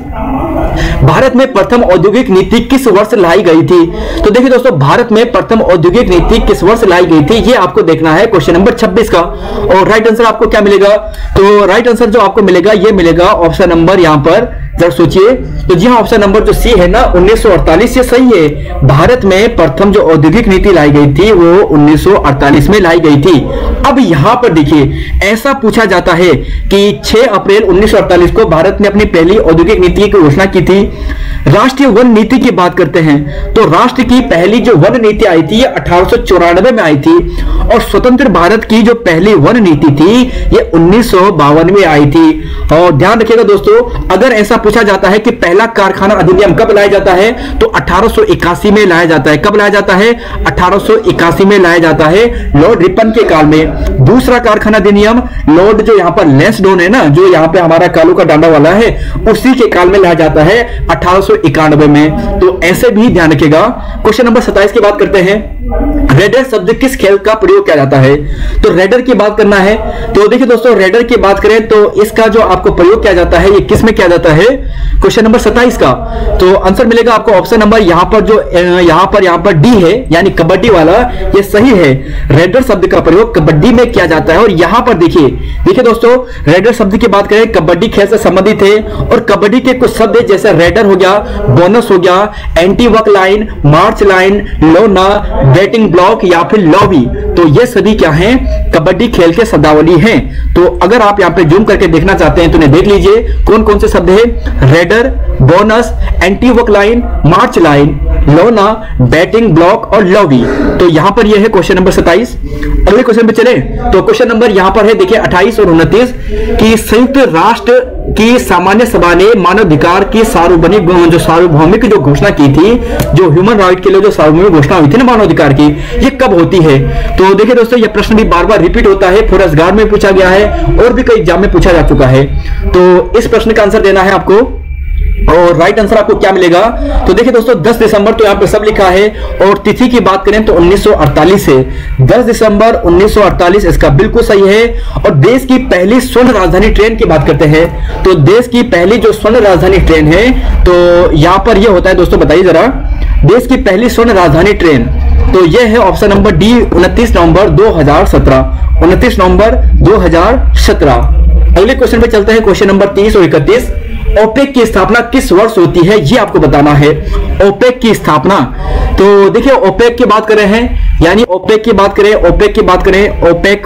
भारत में प्रथम औद्योगिक नीति किस वर्ष लाई गई थी? तो देखिए दोस्तों भारत में प्रथम औद्योगिक नीति किस वर्ष लाई गई थी ये आपको देखना है क्वेश्चन नंबर 26 का। और राइट आंसर आपको क्या मिलेगा? तो राइट आंसर जो आपको मिलेगा ये मिलेगा ऑप्शन नंबर, यहां पर जरा सोचिए, तो जी हाँ ऑप्शन नंबर जो सी है ना 1948, ये सही है। भारत में प्रथम जो औद्योगिक नीति लाई गई थी वो 1948 में लाई गई थी। अब यहां पर देखिए ऐसा पूछा जाता है कि 6 अप्रैल 1948 को भारत ने अपनी पहली औद्योगिक नीति की घोषणा की थी। राष्ट्रीय वन नीति की बात करते हैं तो राष्ट्र की पहली जो वन नीति आई थी ये 1894 में आई थी, और स्वतंत्र भारत की जो पहली वन नीति थी ये 1952 में आई थी। और ध्यान रखिएगा दोस्तों, अगर ऐसा पूछा जाता है कि पहला कारखाना अधिनियम कब लाया जाता है तो 1881 में लाया जाता है। कब लाया जाता है? 1881 में लाया जाता है, लॉर्ड रिपन के काल में। दूसरा कारखाना अधिनियम लॉर्ड जो यहाँ पर लैंसडौन है ना, जो यहाँ पे हमारा कालू का डांडा वाला है, उसी के काल में लाया जाता है 1891 में। तो ऐसे भी ध्यान रखिएगा। क्वेश्चन नंबर 27 की बात करते हैं, रेडर शब्द किस खेल का प्रयोग किया जाता है? तो रेडर की बात करना है तो देखिए दोस्तों रेडर की बात करें तो इसका जो आपको प्रयोग किया जाता है ये किस में किया जाता है? क्वेश्चन नंबर 27 का। तो आंसर मिलेगा आपको ऑप्शन नंबर यहाँ पर डी है, यानी कबड्डी वाला, ये सही है। रेडर शब्द का प्रयोग कबड्डी में किया जाता है। और यहाँ पर देखिए दोस्तों, रेडर शब्द की बात करें, कबड्डी खेल से संबंधित है। और कबड्डी के कुछ शब्द जैसे रेडर हो गया, बोनस हो गया, anti work line, march line, lona, batting block या फिर लॉबी, तो ये सभी क्या हैं, कबड्डी खेल के शब्दावली हैं। तो अगर आप यहाँ पे जूम करके देखना चाहते हैं तो देख लीजिए कौन कौन से शब्द है, raider, bonus, anti work line, march line, lona, batting block और लॉबी। तो यहां पर यह है क्वेश्चन नंबर 27। अगले क्वेश्चन पे चले तो क्वेश्चन नंबर यहां पर है, देखिए 28 और 29 कि संयुक्त राष्ट्र की सामान्य सभा ने मानवाधिकार की सार्वभौमिक जो घोषणा की थी, जो ह्यूमन राइट के लिए जो सार्वभौमिक घोषणा हुई थी ना मानवाधिकार की, ये कब होती है? तो देखिए दोस्तों, यह प्रश्न भी बार बार रिपीट होता है, फॉरेस्ट गार्ड में पूछा गया है और भी कई एग्जाम में पूछा जा चुका है। तो इस प्रश्न का आंसर देना है आपको, और राइट आंसर आपको क्या मिलेगा? तो देखिए दोस्तों, 10 दिसंबर तो यहाँ पे सब लिखा है, और तिथि की बात करें तो 1948 है। 10 दिसंबर 1948 इसका बिल्कुल सही है। और देश की पहली स्वर्ण राजधानी ट्रेन की बात करते हैं, तो देश की पहली जो स्वर्ण राजधानी ट्रेन है, तो यहां पर यह होता है दोस्तों, बताइए जरा, देश की पहली स्वर्ण राजधानी ट्रेन, तो यह है ऑप्शन नंबर डी, 29 नवंबर 2017। 29 नवंबर 2017। अगले क्वेश्चन पे चलते हैं, क्वेश्चन नंबर 30 और 31। ओपेक की स्थापना किस वर्ष होती है, ये आपको बताना है। ओपेक की स्थापना, तो देखिए ओपेक की बात कर रहे हैं, यानी ओपेक की बात करें, ओपेक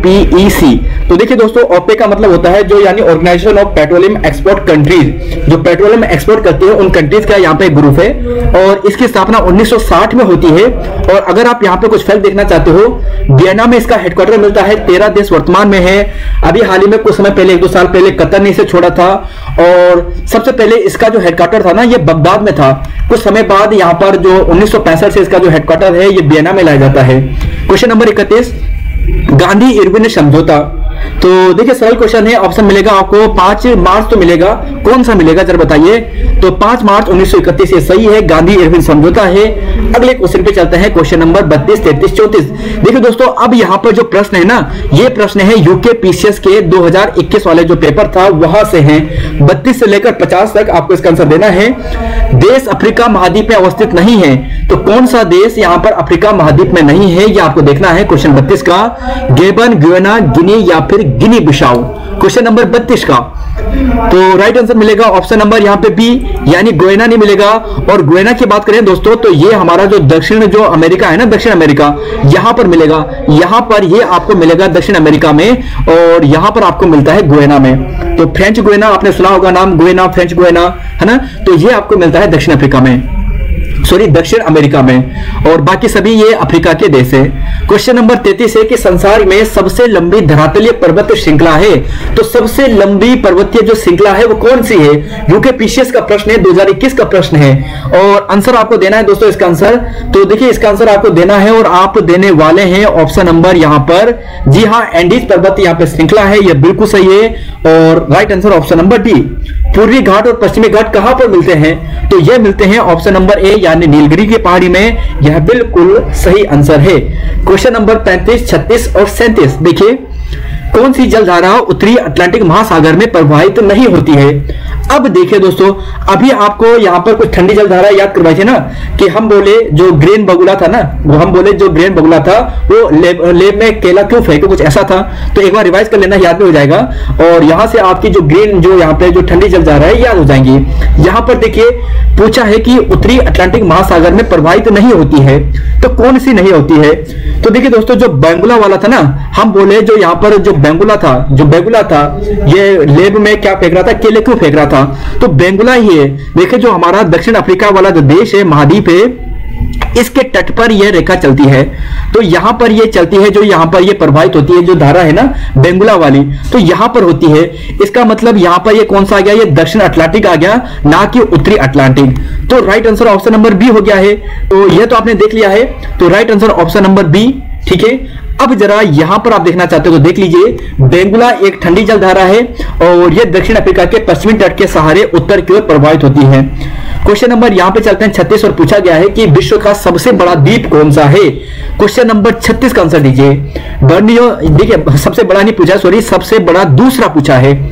OPEC। तो देखिए दोस्तों, ओपेक का मतलब होता है जो, यानी organisation of petroleum export countries, जो पेट्रोलियम एक्सपोर्ट करती है उन कंट्रीज का यहाँ पे ग्रुप है। और इसकी स्थापना 1960 में होती है। और अगर आप यहाँ पे कुछ फैक्ट देखना चाहते हो, वियना में इसका हेडक्वार्टर मिलता है। 13 देश वर्तमान में है। अभी हाल ही में कुछ समय पहले, 1-2 साल पहले कतर ने इसे छोड़ा था। और सबसे पहले इसका जो हेडक्वार्टर था ना, ये बगदाद में था। कुछ समय बाद यहाँ पर जो 1965 से इसका जो हेडक्वार्टर है, ये वियना में लाया जाता है। क्वेश्चन नंबर 31, गांधी इरविन समझौता। तो देखिए सरल क्वेश्चन है, ऑप्शन मिलेगा आपको 5 मार्च तो मिलेगा, कौन सा मिलेगा जरा बताइए? तो 5 मार्च 1931 ये सही है, गांधी इरविन समझौता है। अगले क्वेश्चन पे चलते हैं, क्वेश्चन नंबर 32, 33, 34। देखिए दोस्तों, अब यहाँ पर जो प्रश्न है ना, ये प्रश्न है यूके पीसीएस के 2021 वाले जो पेपर था वहां से हैं। 32 से लेकर 50 तक आपको इसका आंसर देना है। देश अफ्रीका महाद्वीप में अवस्थित नहीं है, तो कौन सा देश यहाँ पर अफ्रीका महाद्वीप में नहीं है, ये आपको देखना है। क्वेश्चन 32 का, गेबन, गुयाना, गिनी या फिर गिनी बिसाऊ। क्वेश्चन नंबर 32 का, तो राइट आंसर मिलेगा ऑप्शन नंबर यहाँ पे बी, यानी गुयाना नहीं मिलेगा। और गुयाना की बात करें दोस्तों, तो ये हमारा जो दक्षिण जो अमेरिका है ना, दक्षिण अमेरिका, यहाँ पर मिलेगा। यहाँ पर ये आपको मिलेगा दक्षिण अमेरिका में, और यहाँ पर आपको मिलता है गुयाना में। तो फ्रेंच गुयाना, आपने सुना होगा नाम, गुयाना, फ्रेंच गुयाना, है ना, तो ये आपको मिलता है दक्षिण अफ्रीका में, सॉरी दक्षिण अमेरिका में, और बाकी सभी ये अफ्रीका के देश है। क्वेश्चन नंबर 33 है कि संसार में सबसे लंबी धरातलीय पर्वत श्रृंखला है, तो सबसे लंबी पर्वतीय जो श्रृंखला है वो कौन सी है? यूके पीसीएस का प्रश्न है, 2021 का प्रश्न है, और आंसर आपको देना है दोस्तों इसका आंसर। तो देखिए इसका आंसर आपको देना है, और आप देने वाले हैं ऑप्शन नंबर यहाँ पर, जी हाँ, एंडीज पर्वत यहाँ पे श्रृंखला है, यह बिल्कुल सही है। और right answer option number D. पूर्वी घाट और पश्चिमी घाट कहां पर मिलते हैं? तो ये मिलते हैं ऑप्शन नंबर ए, यानी नीलगिरी की पहाड़ी में, यह बिल्कुल सही आंसर है। क्वेश्चन नंबर 35, 36 और 37। देखिए, कौन सी जलधारा उत्तरी अटलांटिक महासागर में प्रवाहित नहीं होती है? अब देखिए दोस्तों, अभी आपको यहाँ पर कुछ ठंडी जलधारा याद करवाई थी ना, कि हम बोले जो ग्रेन बगुला था ना, वो हम बोले जो ग्रेन बगुला था वो लेब में केला क्यों फेंके, कुछ ऐसा था। तो एक बार रिवाइज कर लेना, याद में हो जाएगा। और यहाँ से आपकी जो ग्रेन जो यहाँ पे जो ठंडी जलधारा है याद हो जाएंगी। यहाँ पर देखिए पूछा है कि उत्तरी अटलांटिक महासागर में प्रवाहित नहीं होती है, तो कौन सी नहीं होती है? तो देखिए दोस्तों, जो बेंगुला वाला था ना, हम बोले जो यहाँ पर जो बेंगुला था, ये लेब में क्या फेंक रहा था, केले क्यों फेंक रहा था? तो बेंगुला ही है। देखिए जो हमारा दक्षिण अफ्रीका वाला जो देश है, महाद्वीप है, इसके तट पर यह रेखा चलती है। तो यहां पर यह चलती है, जो यहां पर यह प्रवाहित होती है, जो धारा है ना बेंगुला वाली, तो यहां पर होती है। इसका मतलब यहां पर यह कौन सा आ गया? ये दक्षिण अटलांटिक आ गया, ना कि उत्तरी अटलांटिक। तो right answer option number B हो गया है। तो यह तो आपने देख लिया है, तो right answer option number B, ठीक है। अब जरा यहां पर आप देखना चाहते हो तो देख लीजिए, बेंगुला एक ठंडी जलधारा है, और यह दक्षिण अफ्रीका के पश्चिमी तट के सहारे उत्तर की ओर प्रवाहित होती है। क्वेश्चन नंबर यहां पे चलते हैं 36, और पूछा गया है कि विश्व का सबसे बड़ा द्वीप कौन सा है? क्वेश्चन नंबर 36 का आंसर दीजिए। बर्नियो, देखिए सबसे बड़ा नहीं पूछा, सॉरी, सबसे बड़ा दूसरा पूछा है।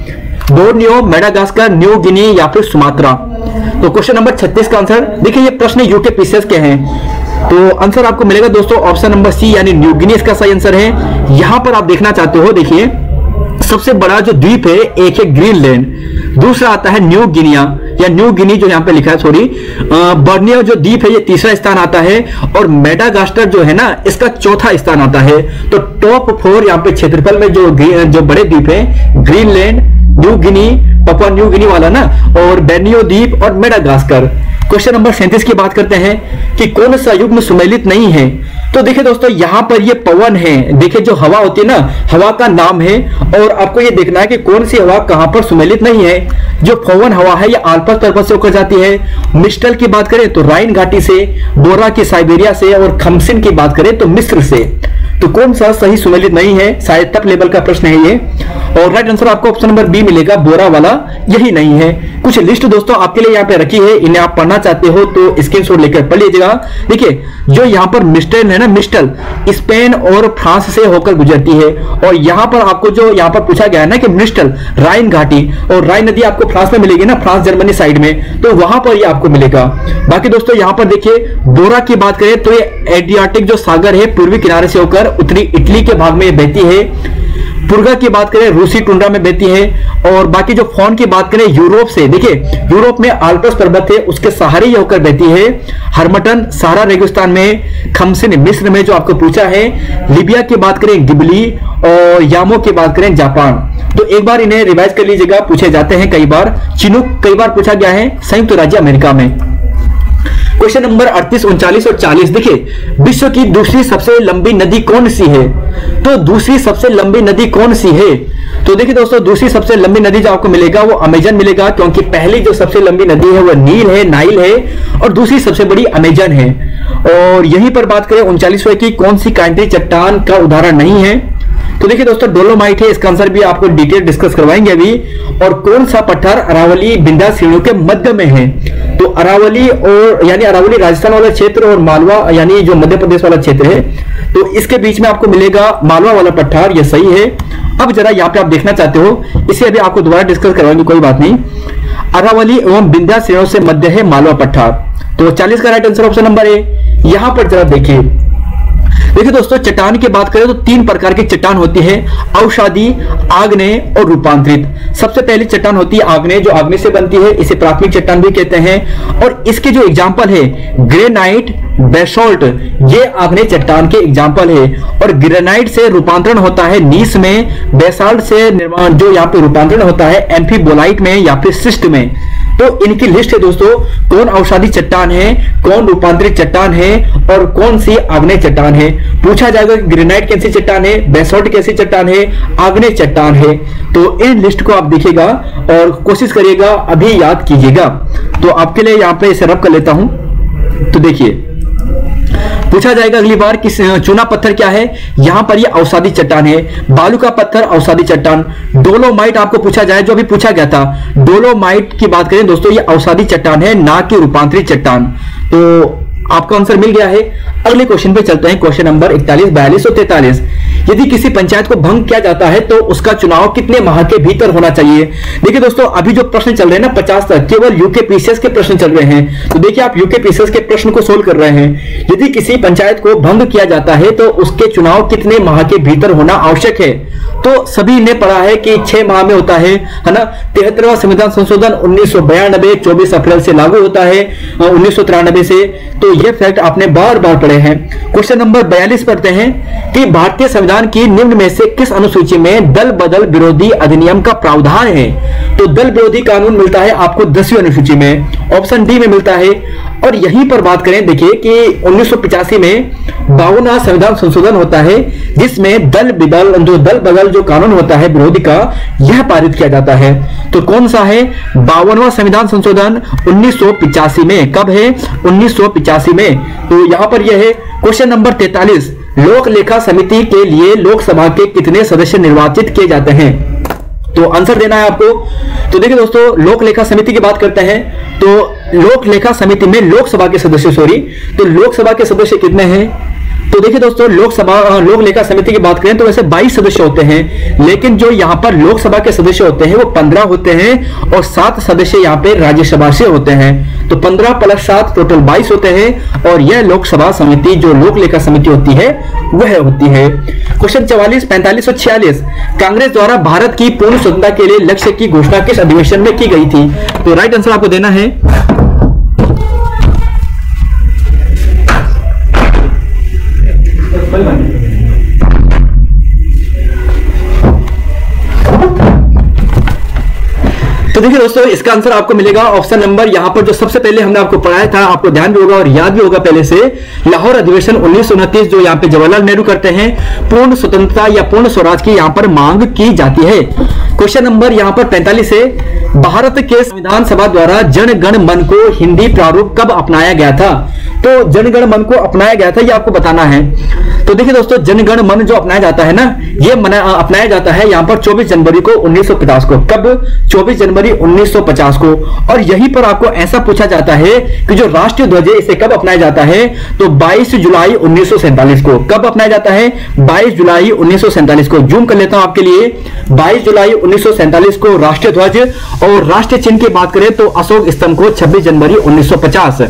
बोर्नियो, मेडागास्कर, न्यू गिनी या फिर सुमात्रा। तो क्वेश्चन नंबर 36 का आंसर देखिए, ये प्रश्न यूके पीसीएस के हैं, तो आंसर आपको मिलेगा दोस्तों ऑप्शन नंबर सी यानी न्यू गिनी इसका सही आंसर है। यहां पर आप देखना चाहते हो, देखिए सबसे बड़ा जो द्वीप है एक है ग्रीनलैंड, दूसरा आता है न्यू गिनिया या न्यू गिनी जो यहाँ पे लिखा है, सॉरी बोर्नियो जो द्वीप है ये तीसरा स्थान आता है, और मेडागास्कर जो है ना इसका चौथा स्थान आता है। तो टॉप 4 यहाँ पे क्षेत्रफल में जो बड़े द्वीप है Greenland, New Guinea, Papua New Guinea वाला ना, और बोर्नियो द्वीप और मेडागास्कर। क्वेश्चन नंबर 37 की बात करते हैं कि कौन सा युग्म सुमेलित नहीं है। तो देखिए दोस्तों यहां पर ये पवन है, देखिए जो हवा होती है ना, हवा का नाम है, और आपको ये देखना है कि कौन सी हवा कहां पर सुमेलित नहीं है। जो पवन हवा है ये आल्प्स पर्वत से होकर जाती है। मिस्टल की बात करें तो राइन घाटी से, बोरा की साइबेरिया से, और खमसिन की बात करें तो मिस्र से। तो कौन सा सही सुमेलित नहीं है, शायद टफ लेवल का प्रश्न है ये, और राइट आंसर आपको ऑप्शन नंबर बी मिलेगा, बोरा वाला यही नहीं है। कुछ लिस्ट दोस्तों आपके लिए यहाँ पे रखी है, इन्हें आप पढ़ना चाहते हो तो स्क्रीनशॉट लेकर पढ़ लीजिएगा। देखिए जो यहाँ पर मिस्टल है ना, मिस्टल स्पेन और फ्रांस से होकर गुजरती है, और यहाँ पर आपको जो यहाँ पर पूछा गया है ना कि मिस्टल राइन घाटी, और राइन नदी आपको फ्रांस में मिलेगी ना, फ्रांस जर्मनी साइड में, तो वहां पर ये आपको मिलेगा। बाकी दोस्तों यहाँ पर देखिए बोरा की बात करें तो ये एड्रियाटिक जो सागर है पूर्वी किनारे से होकर उत्तरी इटली के भाग में बहती है। पुर्गा की बात करें रूसी टुंड्रा में बहती है, और बाकी जो फॉन की बात करें यूरोप से, देखिए यूरोप में आल्प्स पर्वत है उसके सहारे ये होकर बहती है। हरमटन सहारा रेगिस्तान में, खमसिन मिस्र में जो आपको पूछा है, लीबिया की बात करें गिबली, और यामो की बात करें जापान। तो एक बार इन्हें रिवाइज कर लीजिएगा, पूछे जाते हैं कई बार। चिनूक कई बार पूछा गया है संयुक्त राज्य अमेरिका में। क्वेश्चन नंबर 38, 39 और 40 देखिए, विश्व की दूसरी सबसे लंबी नदी कौन सी है। तो दूसरी सबसे लंबी नदी कौन सी है, तो देखिए दोस्तों दूसरी सबसे लंबी नदी जो आपको मिलेगा वो अमेजन मिलेगा, क्योंकि पहली जो सबसे लंबी नदी है वो नील है, नाइल है, और दूसरी सबसे बड़ी अमेजन है। और यहीं पर बात करें 39वें की, कौन सी कांटी चट्टान का उदाहरण नहीं है, तो देखिए दोस्तों डोलोमाइट है, इसका आंसर भी आपको डिटेल डिस्कस करवाएंगे अभी। और कौन सा पत्थर अरावली विंध्या श्रेणियों के मध्य में है, तो अरावली और यानी अरावली राजस्थान वाला क्षेत्र और मालवा यानी जो मध्य प्रदेश वाला क्षेत्र है, तो इसके बीच में आपको मिलेगा मालवा वाला पठार, यह सही है। अब जरा यहाँ पे आप देखना चाहते हो, इसे अभी आपको दोबारा डिस्कस करवाएंगे, कोई बात नहीं। अरावली एवं विंध्या श्रेणियों से मध्य है मालवा पठार, तो 40 का राइट आंसर ऑप्शन नंबर है। यहां पर जरा देखिए दोस्तों चट्टान की बात करें तो 3 प्रकार की चट्टान होती है, अवसादी, आग्नेय और रूपांतरित। सबसे पहली चट्टान होती है आग्नेय, जो आग्नेय से बनती है, इसे प्राथमिक चट्टान भी कहते हैं। और इसके जो एग्जाम्पल है ग्रेनाइट, बेसोल्ट, ये आग्नेय चट्टान के एग्जाम्पल है। और ग्रेनाइट से रूपांतरण होता है नीस में, बेसाल्ट से निर्माण जो यहाँ पे रूपांतरण होता है एम्फीबोलाइट में या फिर सिस्ट में। तो इनकी लिस्ट है दोस्तों, कौन अवसादी चट्टान है, कौन रूपांतरित चट्टान है, और कौन सी आग्नेय चट्टान है। पूछा जाएगा कि ग्रेनाइट कैसी चट्टान है, बेसोल्ट कैसी चट्टान है, आग्नेय चट्टान है। तो इन लिस्ट को आप देखिएगा और कोशिश करिएगा, अभी याद कीजिएगा। तो आपके लिए यहाँ पे इसे रब कर लेता हूं। तो देखिए पूछा जाएगा अगली बार कि चूना पत्थर क्या है, यहां पर ये अवसादी चट्टान है। बालू का पत्थर अवसादी चट्टान। डोलोमाइट आपको पूछा जाए, जो अभी पूछा गया था, डोलोमाइट की बात करें दोस्तों, ये अवसादी चट्टान है, ना कि रूपांतरित चट्टान। तो आपका आंसर मिल गया है। अगले क्वेश्चन पे चलते हैं, क्वेश्चन नंबर 41, 42 और 43। यदि किसी पंचायत को भंग किया जाता है तो उसका चुनाव कितने माह के भीतर होना चाहिए। देखिए दोस्तों अभी जो प्रश्न चल रहे हैं ना 50 तक, केवल यूके पीसीएस के प्रश्न चल रहे हैं। तो देखिए आप यूके पीसीएस के प्रश्न को सोल्व कर रहे हैं। यदि किसी पंचायत को भंग किया जाता है तो उसके चुनाव कितने माह के भीतर होना आवश्यक है। तो सभी ने पढ़ा है कि 6 माह में होता है ना। 73वां संविधान संशोधन 1992 24 अप्रैल से लागू होता है 1993 से। तो ये फैक्ट आपने बार बार पढ़े हैं। क्वेश्चन नंबर 42 पढ़ते हैं कि भारतीय संविधान की निम्न में से किस अनुसूची में दल बदल विरोधी अधिनियम का प्रावधान है। तो दल विरोधी कानून मिलता है आपको 10वीं अनुसूची में, ऑप्शन डी में मिलता है। और यहीं पर बात करें देखिए कि 1985 में 52वां संविधान संशोधन होता है, जिसमें दल बदल जो कानून होता है विरोधी का, यह पारित किया जाता है। तो कौन सा है 52वां संविधान संशोधन 1985 में। कब है 1985 में। तो यहां पर यह है क्वेश्चन नंबर 43, लोक लेखा समिति के लिए लोकसभा के कितने सदस्य निर्वाचित किए जाते हैं। तो आंसर देना है आपको। तो देखिए दोस्तों लोक लेखा समिति की बात करते हैं तो लोक लेखा समिति में लोकसभा के सदस्य तो लोकसभा के सदस्य कितने हैं तो देखिए दोस्तों, लोक लेखा समिति की बात करें तो वैसे 22 सदस्य होते हैं, लेकिन जो यहाँ पर लोकसभा के सदस्य होते हैं वो 15 होते हैं और 7 सदस्य यहाँ पे राज्यसभा से होते हैं। तो 15 + 7 टोटल 22 होते हैं और यह लोकसभा समिति जो लोक लेखा समिति होती है वह होती है। क्वेश्चन 44, 45 और 46, कांग्रेस द्वारा भारत की पूर्ण स्वतंत्रता के लिए लक्ष्य की घोषणा किस अधिवेशन में की गई थी? तो राइट आंसर आपको देना है तो देखिए दोस्तों, इसका आंसर आपको मिलेगा ऑप्शन नंबर, यहां पर जो सबसे पहले हमने आपको पढ़ाया था, आपको ध्यान भी होगा और याद भी होगा पहले से, लाहौर अधिवेशन 1929 जो यहां पे जवाहरलाल नेहरू करते हैं, पूर्ण स्वतंत्रता या पूर्ण स्वराज की यहां पर मांग की जाती है। क्वेश्चन नंबर यहां पर 45 है, भारत के संविधान सभा द्वारा जन गण मन को हिंदी प्रारूप कब अपनाया गया था? तो जन गण मन को अपनाया गया था, ये आपको बताना है। तो देखिए दोस्तों, जन गण मन जो अपनाया जाता है ना, ये अपनाया जाता है यहां पर 24 जनवरी को 1950 को। कब? 24 जनवरी 1950 को। और यहीं पर आपको ऐसा पूछा जाता है कि जो राष्ट्रीय ध्वज है इसे कब अपनाया जाता है? तो 22 जुलाई 1947 को। कब अपनाया जाता है? 22 जुलाई 1947 को। जूम कर लेता हूं आपके लिए, 22 जुलाई 1947 को राष्ट्रीय ध्वज। और राष्ट्रीय चिन्ह की बात करें तो अशोक स्तंभ को 26 जनवरी 1950।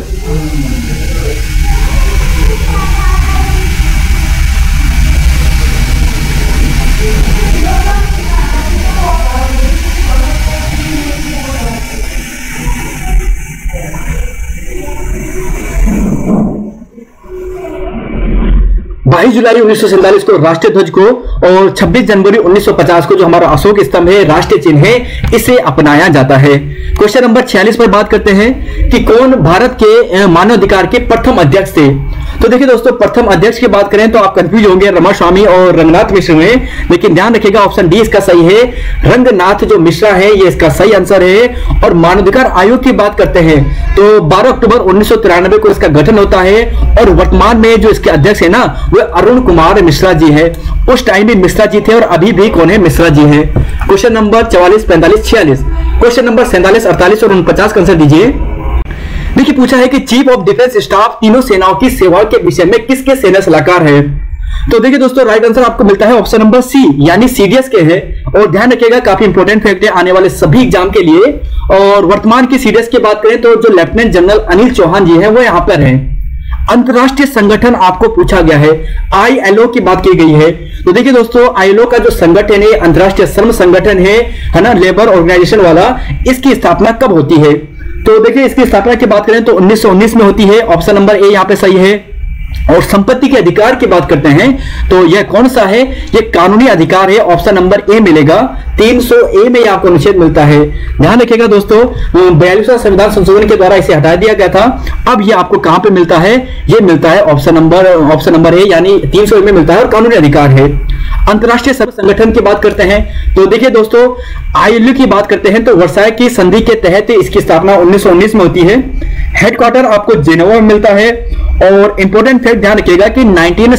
जुलाई 1947 को राष्ट्रीय ध्वज को और 26 जनवरी 1950 को जो हमारा अशोक स्तंभ है, राष्ट्रीय चिन्ह है, इसे अपनाया जाता है। क्वेश्चन नंबर 46 पर बात करते हैं कि कौन भारत के मानवाधिकार के प्रथम अध्यक्ष थे? तो देखिए दोस्तों, प्रथम अध्यक्ष की बात करें तो आप कंफ्यूज होंगे रमास्वामी और रंगनाथ मिश्र में, लेकिन ध्यान रखिएगा ऑप्शन डी इसका सही है। रंगनाथ जो मिश्रा है ये इसका सही आंसर है। और मानवाधिकार आयोग की बात करते हैं तो 12 अक्टूबर 1993 को इसका गठन होता है और वर्तमान में जो इसके अध्यक्ष है ना वो अरुण कुमार मिश्रा जी है। उस टाइम भी मिश्रा जी थे और अभी भी कौन है? मिश्रा जी है। क्वेश्चन नंबर 44, 45, 46, क्वेश्चन नंबर 47, 48 और 49 का आंसर दीजिए। देखिए पूछा है कि चीफ ऑफ डिफेंस स्टाफ तीनों सेनाओं की सेवाओं के विषय में किसके सेना सलाहकार है? तो देखिए दोस्तों, राइट आंसर आपको मिलता है ऑप्शन नंबर सी, यानी सीडीएस के है। और ध्यान रखिएगा, काफी इंपॉर्टेंट फैक्ट है आने वाले सभी एग्जाम के लिए। और वर्तमान की सीडीएस की बात करें तो जो लेफ्टिनेंट जनरल अनिल चौहान जी है वो यहां पर है। अंतरराष्ट्रीय संगठन आपको पूछा गया है, आईएलओ की बात की गई है। तो देखिए दोस्तों, आईएलओ का जो संगठन है, अंतरराष्ट्रीय श्रम संगठन है ना, लेबर ऑर्गेनाइजेशन वाला, इसकी स्थापना कब होती है? तो देखिए इसकी स्थापना की बात करें तो 1919 में होती है। ऑप्शन नंबर ए यहां पे सही है। और संपत्ति के अधिकार की बात करते हैं तो यह कौन सा है? यह कानूनी अधिकार है। ऑप्शन नंबर ए मिलेगा। 300 ए में आपको अनुच्छेद मिलता है। ध्यान रखिएगा दोस्तों, 42वां संविधान संशोधन के द्वारा इसे हटा दिया गया था। अब यह आपको कहां पे मिलता है? यह मिलता है ऑप्शन नंबर ए, यानी 300 ए में मिलता है और कानूनी अधिकार है। अंतरराष्ट्रीय श्रम संगठन की बात करते हैं तो देखिए दोस्तों, आईएलओ की बात करते हैं तो वर्साय की संधि के तहत इसकी स्थापना 1919 में होती है। हेडक्वार्टर आपको जेनेवा में मिलता है। और इंपॉर्टेंट फैक्ट ध्यान रखिएगा कि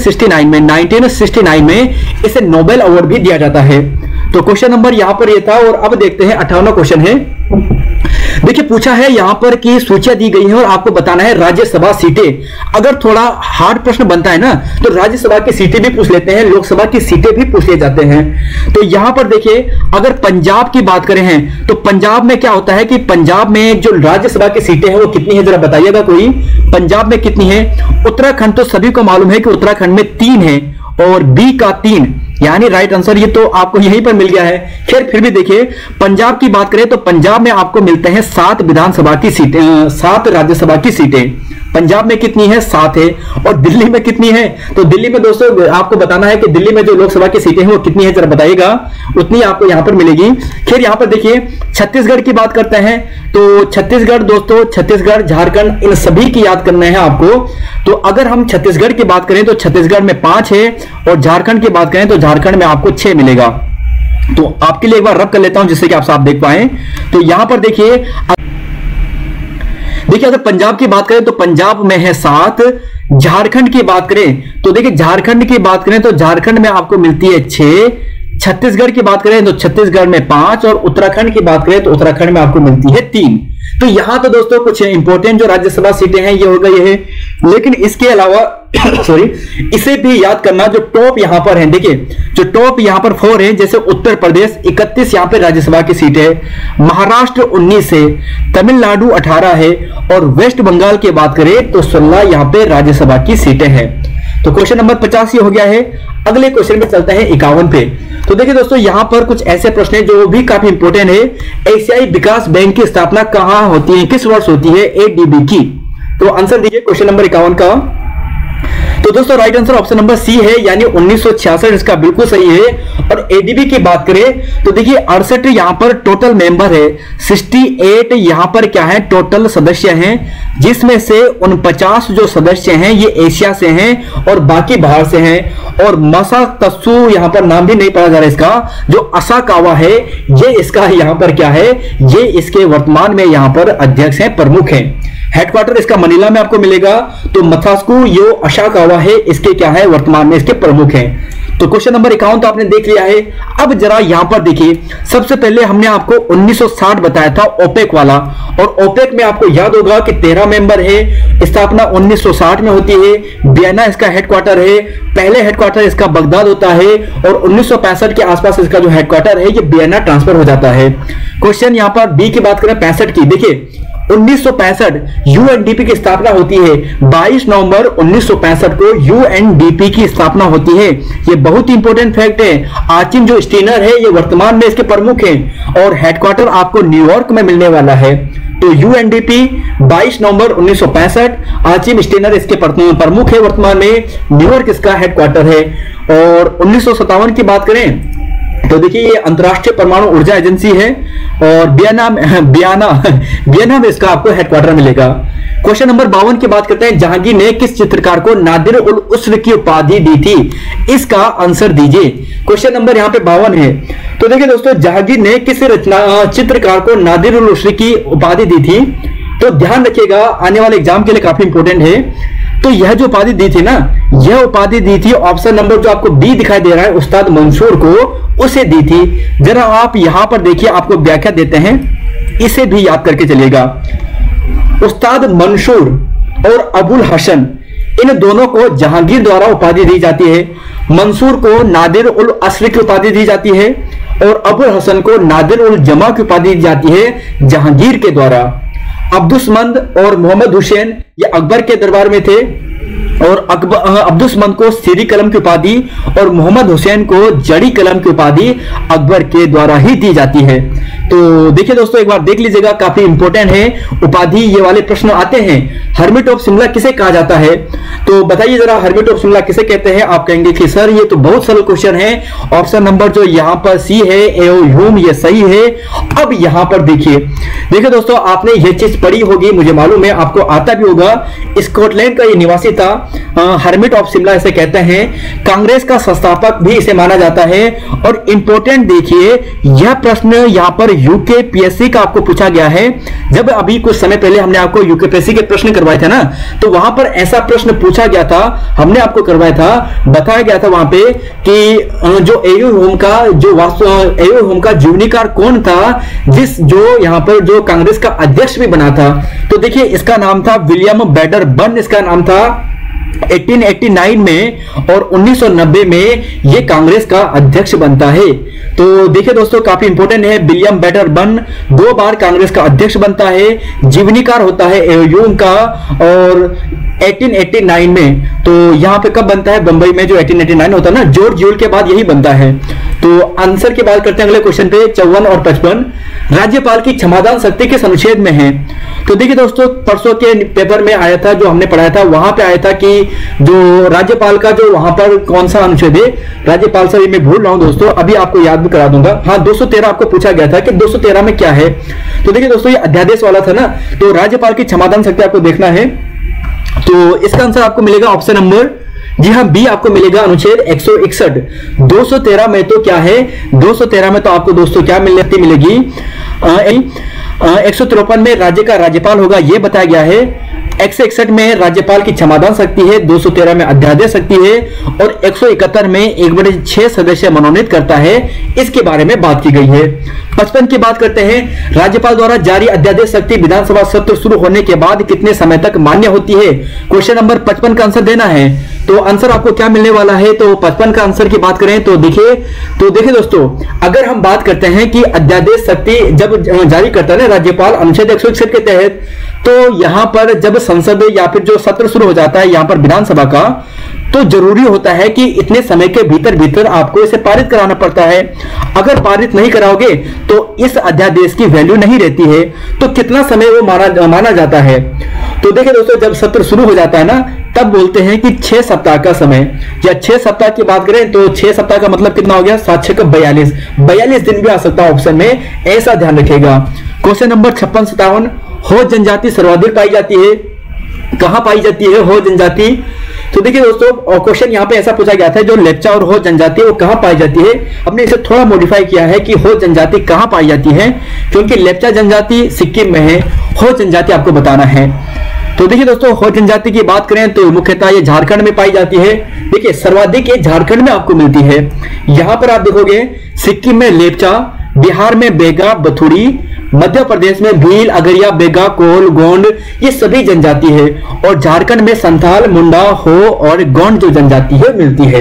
1969 में इसे नोबेल अवार्ड भी दिया जाता है। तो क्वेश्चन नंबर यहां पर ये था। और अब देखते हैं 58वां क्वेश्चन है। देखिए पूछा है यहां पर कि सूचियां दी गई हैं और आपको बताना है राज्यसभा सीटें। अगर थोड़ा हार्ड प्रश्न बनता है ना तो राज्यसभा की सीटें भी पूछ लेते हैं, लोकसभा की सीटें भी पूछ लिए जाते हैं। तो यहां पर देखिए, अगर पंजाब की बात करें हैं तो पंजाब में क्या होता है कि पंजाब में जो राज्यसभा की सीटें हैं वो कितनी है, जरा बताइएगा कोई, पंजाब में कितनी है? उत्तराखंड तो सभी को मालूम है कि उत्तराखंड में 3 है और बी का 3, यानी राइट आंसर ये तो आपको यहीं पर मिल गया है। खैर फिर भी देखिए, पंजाब की बात करें तो पंजाब में आपको मिलते हैं 7 विधानसभा की सीटें, 7 राज्यसभा की सीटें। पंजाब में कितनी है? 7 है। और दिल्ली में कितनी है? तो दिल्ली में दोस्तों आपको बताना है कि दिल्ली में जो लोकसभा की सीटें हैं वो कितनी है, जरा बताइएगा। उतनी आपको यहां पर मिलेगी। खैर यहां पर देखिए, छत्तीसगढ़ की बात करते हैं तो छत्तीसगढ़ दोस्तों, छत्तीसगढ़, झारखंड, इन सभी की याद करना है आपको। तो अगर हम छत्तीसगढ़ की बात करें तो छत्तीसगढ़ में 5 है और झारखंड की बात करें तो झारखंड में आपको 6 मिलेगा। तो आपके लिए एक बार रब कर लेता हूं जिससे कि आप साफ देख पाए। तो यहां पर देखिए अगर पंजाब की बात करें तो पंजाब में है 7। झारखंड की बात करें तो देखिए, झारखंड की बात करें तो झारखंड में आपको मिलती है 6। छत्तीसगढ़ की बात करें तो छत्तीसगढ़ में 5 और उत्तराखंड की बात करें तो उत्तराखंड में आपको मिलती है 3। तो यहां तो दोस्तों कुछ इंपॉर्टेंट जो राज्यसभा सीटें हैं ये हो गई है। लेकिन इसके अलावा सॉरी, इसे भी याद करना। जो टॉप यहां पर है, देखिए जो टॉप यहां पर 4 है, जैसे उत्तर प्रदेश 31 यहां पे राज्यसभा की सीट है, महाराष्ट्र 19 है, तमिलनाडु 18 है, और वेस्ट बंगाल की बात करें तो 16 यहां पे राज्यसभा की सीटें हैं। तो क्वेश्चन नंबर 85 हो गया है। अगले क्वेश्चन में चलते हैं 51 पे। तो देखिए दोस्तों, यहां पर कुछ ऐसे प्रश्न हैं जो भी काफी इंपोर्टेंट है। एशियाई विकास बैंक की स्थापना कहां होती है, किस वर्ष होती है एडीबी की? तो आंसर दीजिए क्वेश्चन नंबर 51 का। तो दोस्तों right answer option number C है, यानी 1966 इसका बिल्कुल सही है। और एडीबी की बात करें तो देखिए 68 यहां पर टोटल मेंबर है, 68 यहां पर क्या है टोटल सदस्य हैं, जिसमें से 49 जो सदस्य हैं ये एशिया से हैं और बाकी बाहर से हैं। और मासात्सु यहां पर नाम भी नहीं पढ़ा जा रहा इसका, जो असाकावा है ये इसका यहां पर क्या है, ये इसके वर्तमान में यहां पर अध्यक्ष हैं, प्रमुख हैं। हेडक्वार्टर इसका मनीला में आपको मिलेगा। तो मथास्कु यो असाकावा है, इसके क्या है वर्तमान में इसके प्रमुख हैं। तो क्वेश्चन नंबर 51 तो आपने देख लिया है। अब जरा यहां पर देखिए, सबसे पहले हमने आपको 1960 बताया था ओपेक वाला, और ओपेक में आपको याद होगा कि 13 मेंबर है, स्थापना 1960 में होती है, वियना इसका हेडक्वार्टर है, पहले हेडक्वार्टर इसका बगदाद होता है, और 1965 के आसपास इसका जो हेडक्वार्टर है ये वियना ट्रांसफर हो जाता है। क्वेश्चन यहां पर बी की बात करें 65 की, देखिए 1965 यूएनडीपी की स्थापना होती है, 22 नवंबर 1965 को यूएनडीपी की स्थापना होती है। ये बहुत इंपॉर्टेंट फैक्ट है। आचिम जो स्टीनर है ये वर्तमान में इसके प्रमुख हैं, और हेडक्वार्टर आपको न्यूयॉर्क में मिलने वाला है। तो यूएनडीपी 22 नवंबर 1965, आचिम स्टीनर इसके प्रमुख है, वर्तमान में न्यूयॉर्क इसका हेडक्वार्टर है। और 1957 की बात करें तो देखिए ये अंतरराष्ट्रीय परमाणु ऊर्जा एजेंसी है, और वियना में इसका आपको हेडक्वार्टर मिलेगा। क्वेश्चन नंबर 52 की बात करते हैं, जहांगीर ने किस चित्रकार को नादिर उल उस्र की उपाधि दी थी, इसका आंसर दीजिए। क्वेश्चन नंबर यहाँ पे 52 है। तो देखिए दोस्तों, जहांगीर ने किस चित्रकार को नादिर उल उस्र की उपाधि दी थी, तो ध्यान रखिएगा आने वाले एग्जाम के लिए काफी इंपोर्टेंट है। तो यह जो उपाधि दी थी ना, यह उपाधि दी थी ऑप्शन नंबर जो आपको बी दिखाई दे रहा है, उस्ताद मंसूर को, उसे दी थी। जरा आप यहां पर देखिए, आपको व्याख्या देते हैं, इसे भी याद करके चलिएगा। उस्ताद मंसूर और अबुल हसन, इन दोनों को जहांगीर द्वारा उपाधि दी जाती है। मंसूर को नादिर उल अस्र की उपाधि दी जाती है, और अबुल हसन को नादिर उल जमा की उपाधि दी जाती है जहांगीर के द्वारा। अब्दुस्मंद और मोहम्मद हुसैन ये अकबर के दरबार में थे, और अब्दुस्मंद को सीरी कलम की उपाधि और मोहम्मद हुसैन को जड़ी कलम की उपाधि अकबर के द्वारा ही दी जाती है। तो देखिए दोस्तों, एक बार देख लीजिएगा, काफी इंपॉर्टेंट है उपाधि, ये वाले प्रश्न आते हैं। हर्मिट ऑफ शिमला किसे कहा जाता है, तो बताइए जरा, हर्मिट ऑफ शिमला किसे कहते हैं? आप कहेंगे कि सर ये तो बहुत सरल क्वेश्चन है, ऑप्शन नंबर जो यहाँ पर सी है एओह्यूम, ये सही है। अब यहाँ पर देखिए दोस्तों, आपने ये चीज पढ़ी होगी, मुझे मालूम है, आपको आता भी होगा। स्कॉटलैंड का ये निवासी था, हर्मिट ऑफ शिमला इसे कहते हैं। कांग्रेस का संस्थापक भी इसे माना जाता है। और इंपॉर्टेंट देखिए, यह प्रश्न यहाँ पर यूके पीएससी का आपको पूछा गया है। जब अभी कुछ समय पहले हमने आपको यूके पीएससी के प्रश्न करवाए थे ना, तो वहां पर ऐसा प्रश्न पूछा गया था, हमने आपको करवाया था, बताया गया था वहां पे कि जो एओह्यूम का जीवनीकार कौन था, जो यहां पर जो कांग्रेस का अध्यक्ष भी बना था। तो देखिए इसका नाम था विलियम बैडरबर्न, इसका नाम था 1889 में, और 1990 में ये कांग्रेस का अध्यक्ष बनता है। तो देखिए दोस्तों, काफी इंपॉर्टेंट है, विलियम बैडरबर्न 2 बार कांग्रेस का अध्यक्ष बनता है, जीवनीकार होता है एओह्यूम का, और 1889 में। तो यहाँ पे कब बनता है? बंबई में जो 1889 होता है ना, जॉर्ज यूल के बाद यही बनता है। तो आंसर की बात करते हैं अगले क्वेश्चन पे, 54 और 55। राज्यपाल की क्षमादान शक्ति किस अनुच्छेद में है? तो देखिए दोस्तों, परसों के पेपर में आया था, जो हमने पढ़ाया था, वहां पे आया था कि जो राज्यपाल का जो वहां पर कौन सा अनुच्छेद है, राज्यपाल से मैं भूल रहा हूं दोस्तों, अभी आपको याद भी करा दूंगा। हाँ, 213 आपको पूछा गया था कि 213 में क्या है। तो देखिए दोस्तों, ये अध्यादेश वाला था ना, तो राज्यपाल की क्षमादान शक्ति आपको देखना है। तो इसका आंसर आपको मिलेगा ऑप्शन नंबर, जी हाँ, बी आपको मिलेगा, अनुच्छेद 161। 213 में तो क्या है, 213 में तो आपको दोस्तों क्या मिलेगी, 153 में राज्य का राज्यपाल होगा, यह बताया गया है। 161 में राज्यपाल की क्षमादान शक्ति है, 213 में अध्यादेश शक्ति है और 171 में 1/6 सदस्य मनोनीत करता है। इसके बारे में बात की गई है। 55 की बात करते हैं, राज्यपाल द्वारा जारी अध्यादेश शक्ति विधानसभा सत्र शुरू होने के बाद कितने समय तक मान्य होती है। क्वेश्चन नंबर 55 का आंसर देना है। तो आंसर आपको क्या मिलने वाला है, तो 55 का आंसर की बात करें तो देखिए दोस्तों, अगर हम बात करते हैं कि अध्यादेश शक्ति जब जारी करता है ना राज्यपाल अनुच्छेद 161 के तहत, तो यहां पर जब संसद या फिर जो सत्र शुरू हो जाता है यहां पर विधानसभा का, तो जरूरी होता है कि इतने समय के भीतर आपको इसे पारित कराना पड़ता है। अगर पारित नहीं कराओगे तो इस अध्यादेश की वैल्यू नहीं रहती है। तो कितना समय वो माना जाता है, तो देखिए दोस्तों, जब सत्र शुरू हो जाता है ना तब बोलते हैं कि 6 सप्ताह का समय, या 6 सप्ताह की बात करें तो 6 सप्ताह का मतलब कितना हो गया, 7 × 42 दिन भी आ सकता है ऑप्शन में, ऐसा ध्यान रखिएगा। क्वेश्चन नंबर 56-57, हो जनजाति सर्वाधिक पाई जाती है, कहां पाई जाती है हो जनजाति। तो देखिए दोस्तों, क्वेश्चन यहाँ पे ऐसा पूछा गया था, जो लेप्चा और हो जनजाति वो कहां पाई जाती है। हमने इसे थोड़ा मॉडिफाई किया है कि हो जनजाति कहां पाई जाती है, क्योंकि लेप्चा जनजाति सिक्किम में है, हो जनजाति आपको बताना है। तो देखिए दोस्तों, हो जनजाति की बात करें तो मुख्यतः ये झारखंड में पाई जाती है। देखिए सर्वाधिक ये झारखंड में आपको मिलती है। यहां पर आप देखोगे सिक्किम में लेप्चा, बिहार में बेगा बथुड़ी, मध्य प्रदेश में भील, अगरिया, बेगा, कोल, गोंड, ये सभी जनजाति है, और झारखंड में संथाल, मुंडा, हो और गोंड जो जनजाति है मिलती है।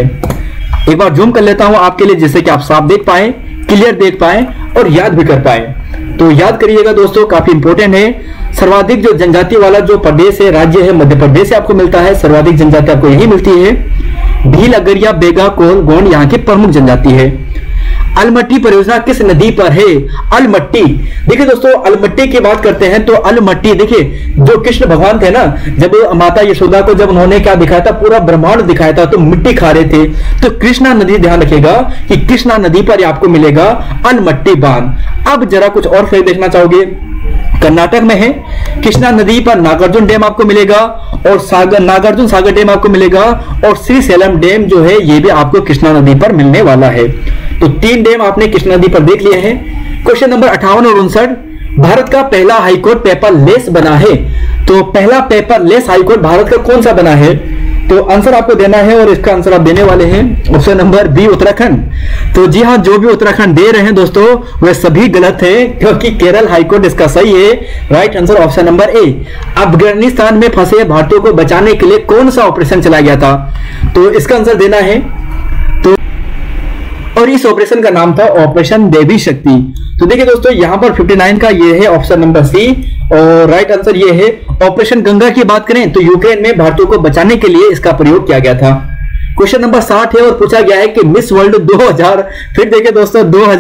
एक बार जूम कर लेता हूं आपके लिए, जिससे कि आप साफ देख पाए, क्लियर देख पाए और याद भी कर पाए। तो याद करिएगा दोस्तों, काफी इंपॉर्टेंट है। सर्वाधिक जो जनजाति वाला जो प्रदेश है, राज्य है, मध्य प्रदेश से आपको मिलता है। सर्वाधिक जनजाति आपको यही मिलती है। भील, अगरिया, बेगा, कोल, गोंड यहाँ की प्रमुख जनजाति है। अलमट्टी परियोजना किस नदी पर है। अलमट्टी, देखिए दोस्तों, अलमट्टी की बात करते हैं तो अलमट्टी, देखिए जो कृष्ण भगवान थे ना, जब माता यशोदा को जब उन्होंने क्या दिखाया था, पूरा ब्रह्मांड दिखाया था, तो मिट्टी खा रहे थे, तो कृष्णा नदी, ध्यान रखिएगा कि कृष्णा नदी पर आपको मिलेगा अलमट्टी बांध। अब जरा कुछ और फिर देखना चाहोगे, कर्नाटक में है, कृष्णा नदी पर नागार्जुन डैम आपको मिलेगा, और नागार्जुन सागर डैम आपको मिलेगा, और श्रीशैलम डैम जो है ये भी आपको कृष्णा नदी पर मिलने वाला है। तो 3 डैम आपने कृष्णा नदी पर देख लिए हैं। क्वेश्चन नंबर 58 और 59, भारत का पहला हाईकोर्ट पेपरलेस बना है। तो पहला पेपरलेस हाईकोर्ट भारत का कौन सा बना है, तो आंसर आपको देना है, और इसका आंसर आप देने वाले हैं ऑप्शन नंबर बी, उत्तराखंड। तो जी हाँ, जो भी उत्तराखंड दे रहे हैं दोस्तों वह सभी गलत है, क्योंकि केरल हाईकोर्ट इसका सही है। Right answer option number A. Afghanistan में फंसे भारतीयों को बचाने के लिए कौन सा ऑपरेशन चलाया गया था, तो इसका आंसर देना है। तो और इस ऑपरेशन का नाम था ऑपरेशन देवी शक्ति। तो देखिए दोस्तों, यहां पर 59 का ये है ऑप्शन नंबर सी, और राइट आंसर ये है। ऑपरेशन गंगा की बात करें तो यूक्रेन में भारतीयों को बचाने के लिए इसका प्रयोग किया गया था। क्वेश्चन नंबर 60 है, और पूछा गया है कि मिस वर्ल्ड 2000, फिर देखिए दोस्तों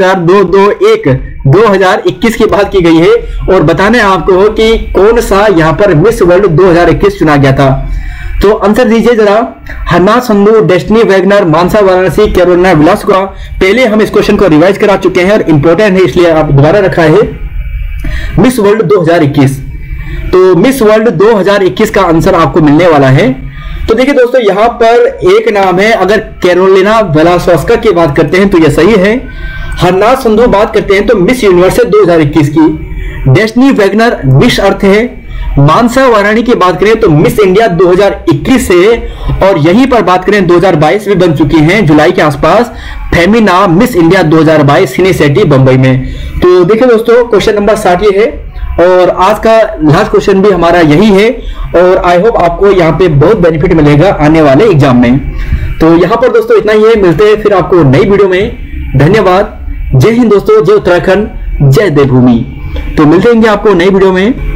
2021 की बात की गई है, और बताना है आपको कि कौन सा यहां पर मिस वर्ल्ड 2021 चुना गया था। तो आंसर दीजिए जरा। Harnaaz Sandhu, Destiny Wagner, Mansa Varanasi, Karolina Bielawska. पहले हम इस क्वेश्चन को रिवाइज करा चुके हैं और इंपॉर्टेंट है, इसलिए आप दोबारा रखा है। मिस वर्ल्ड 2021, तो मिस वर्ल्ड 2021 का आंसर आपको मिलने वाला है। तो देखिए दोस्तों, यहां पर एक नाम है, अगर कैरोलिना विलासुका की बात करते हैं तो यह सही है। हरनाथ संधू बात करते हैं तो मिस यूनिवर्स 2021 की। डेस्टिनी वैगनर मिस अर्थ है। मानसा वाराणी की बात करें तो मिस इंडिया 2021 से, और यहीं पर बात करें 2022 में बन चुकी हैं जुलाई के आसपास। Femina Miss India 2022 cine city Bombay में। तो देखिए दोस्तों, क्वेश्चन नंबर 60 ये है, और आज का लास्ट क्वेश्चन भी हमारा यही है, और आई होप आपको यहाँ पे बहुत बेनिफिट मिलेगा आने वाले एग्जाम में। तो यहाँ पर दोस्तों इतना ही है, मिलते हैं फिर आपको नई वीडियो में। धन्यवाद। जय हिंद दोस्तों, जय उत्तराखंड, जय देवभूमि। तो मिलते हैं आपको नई वीडियो में।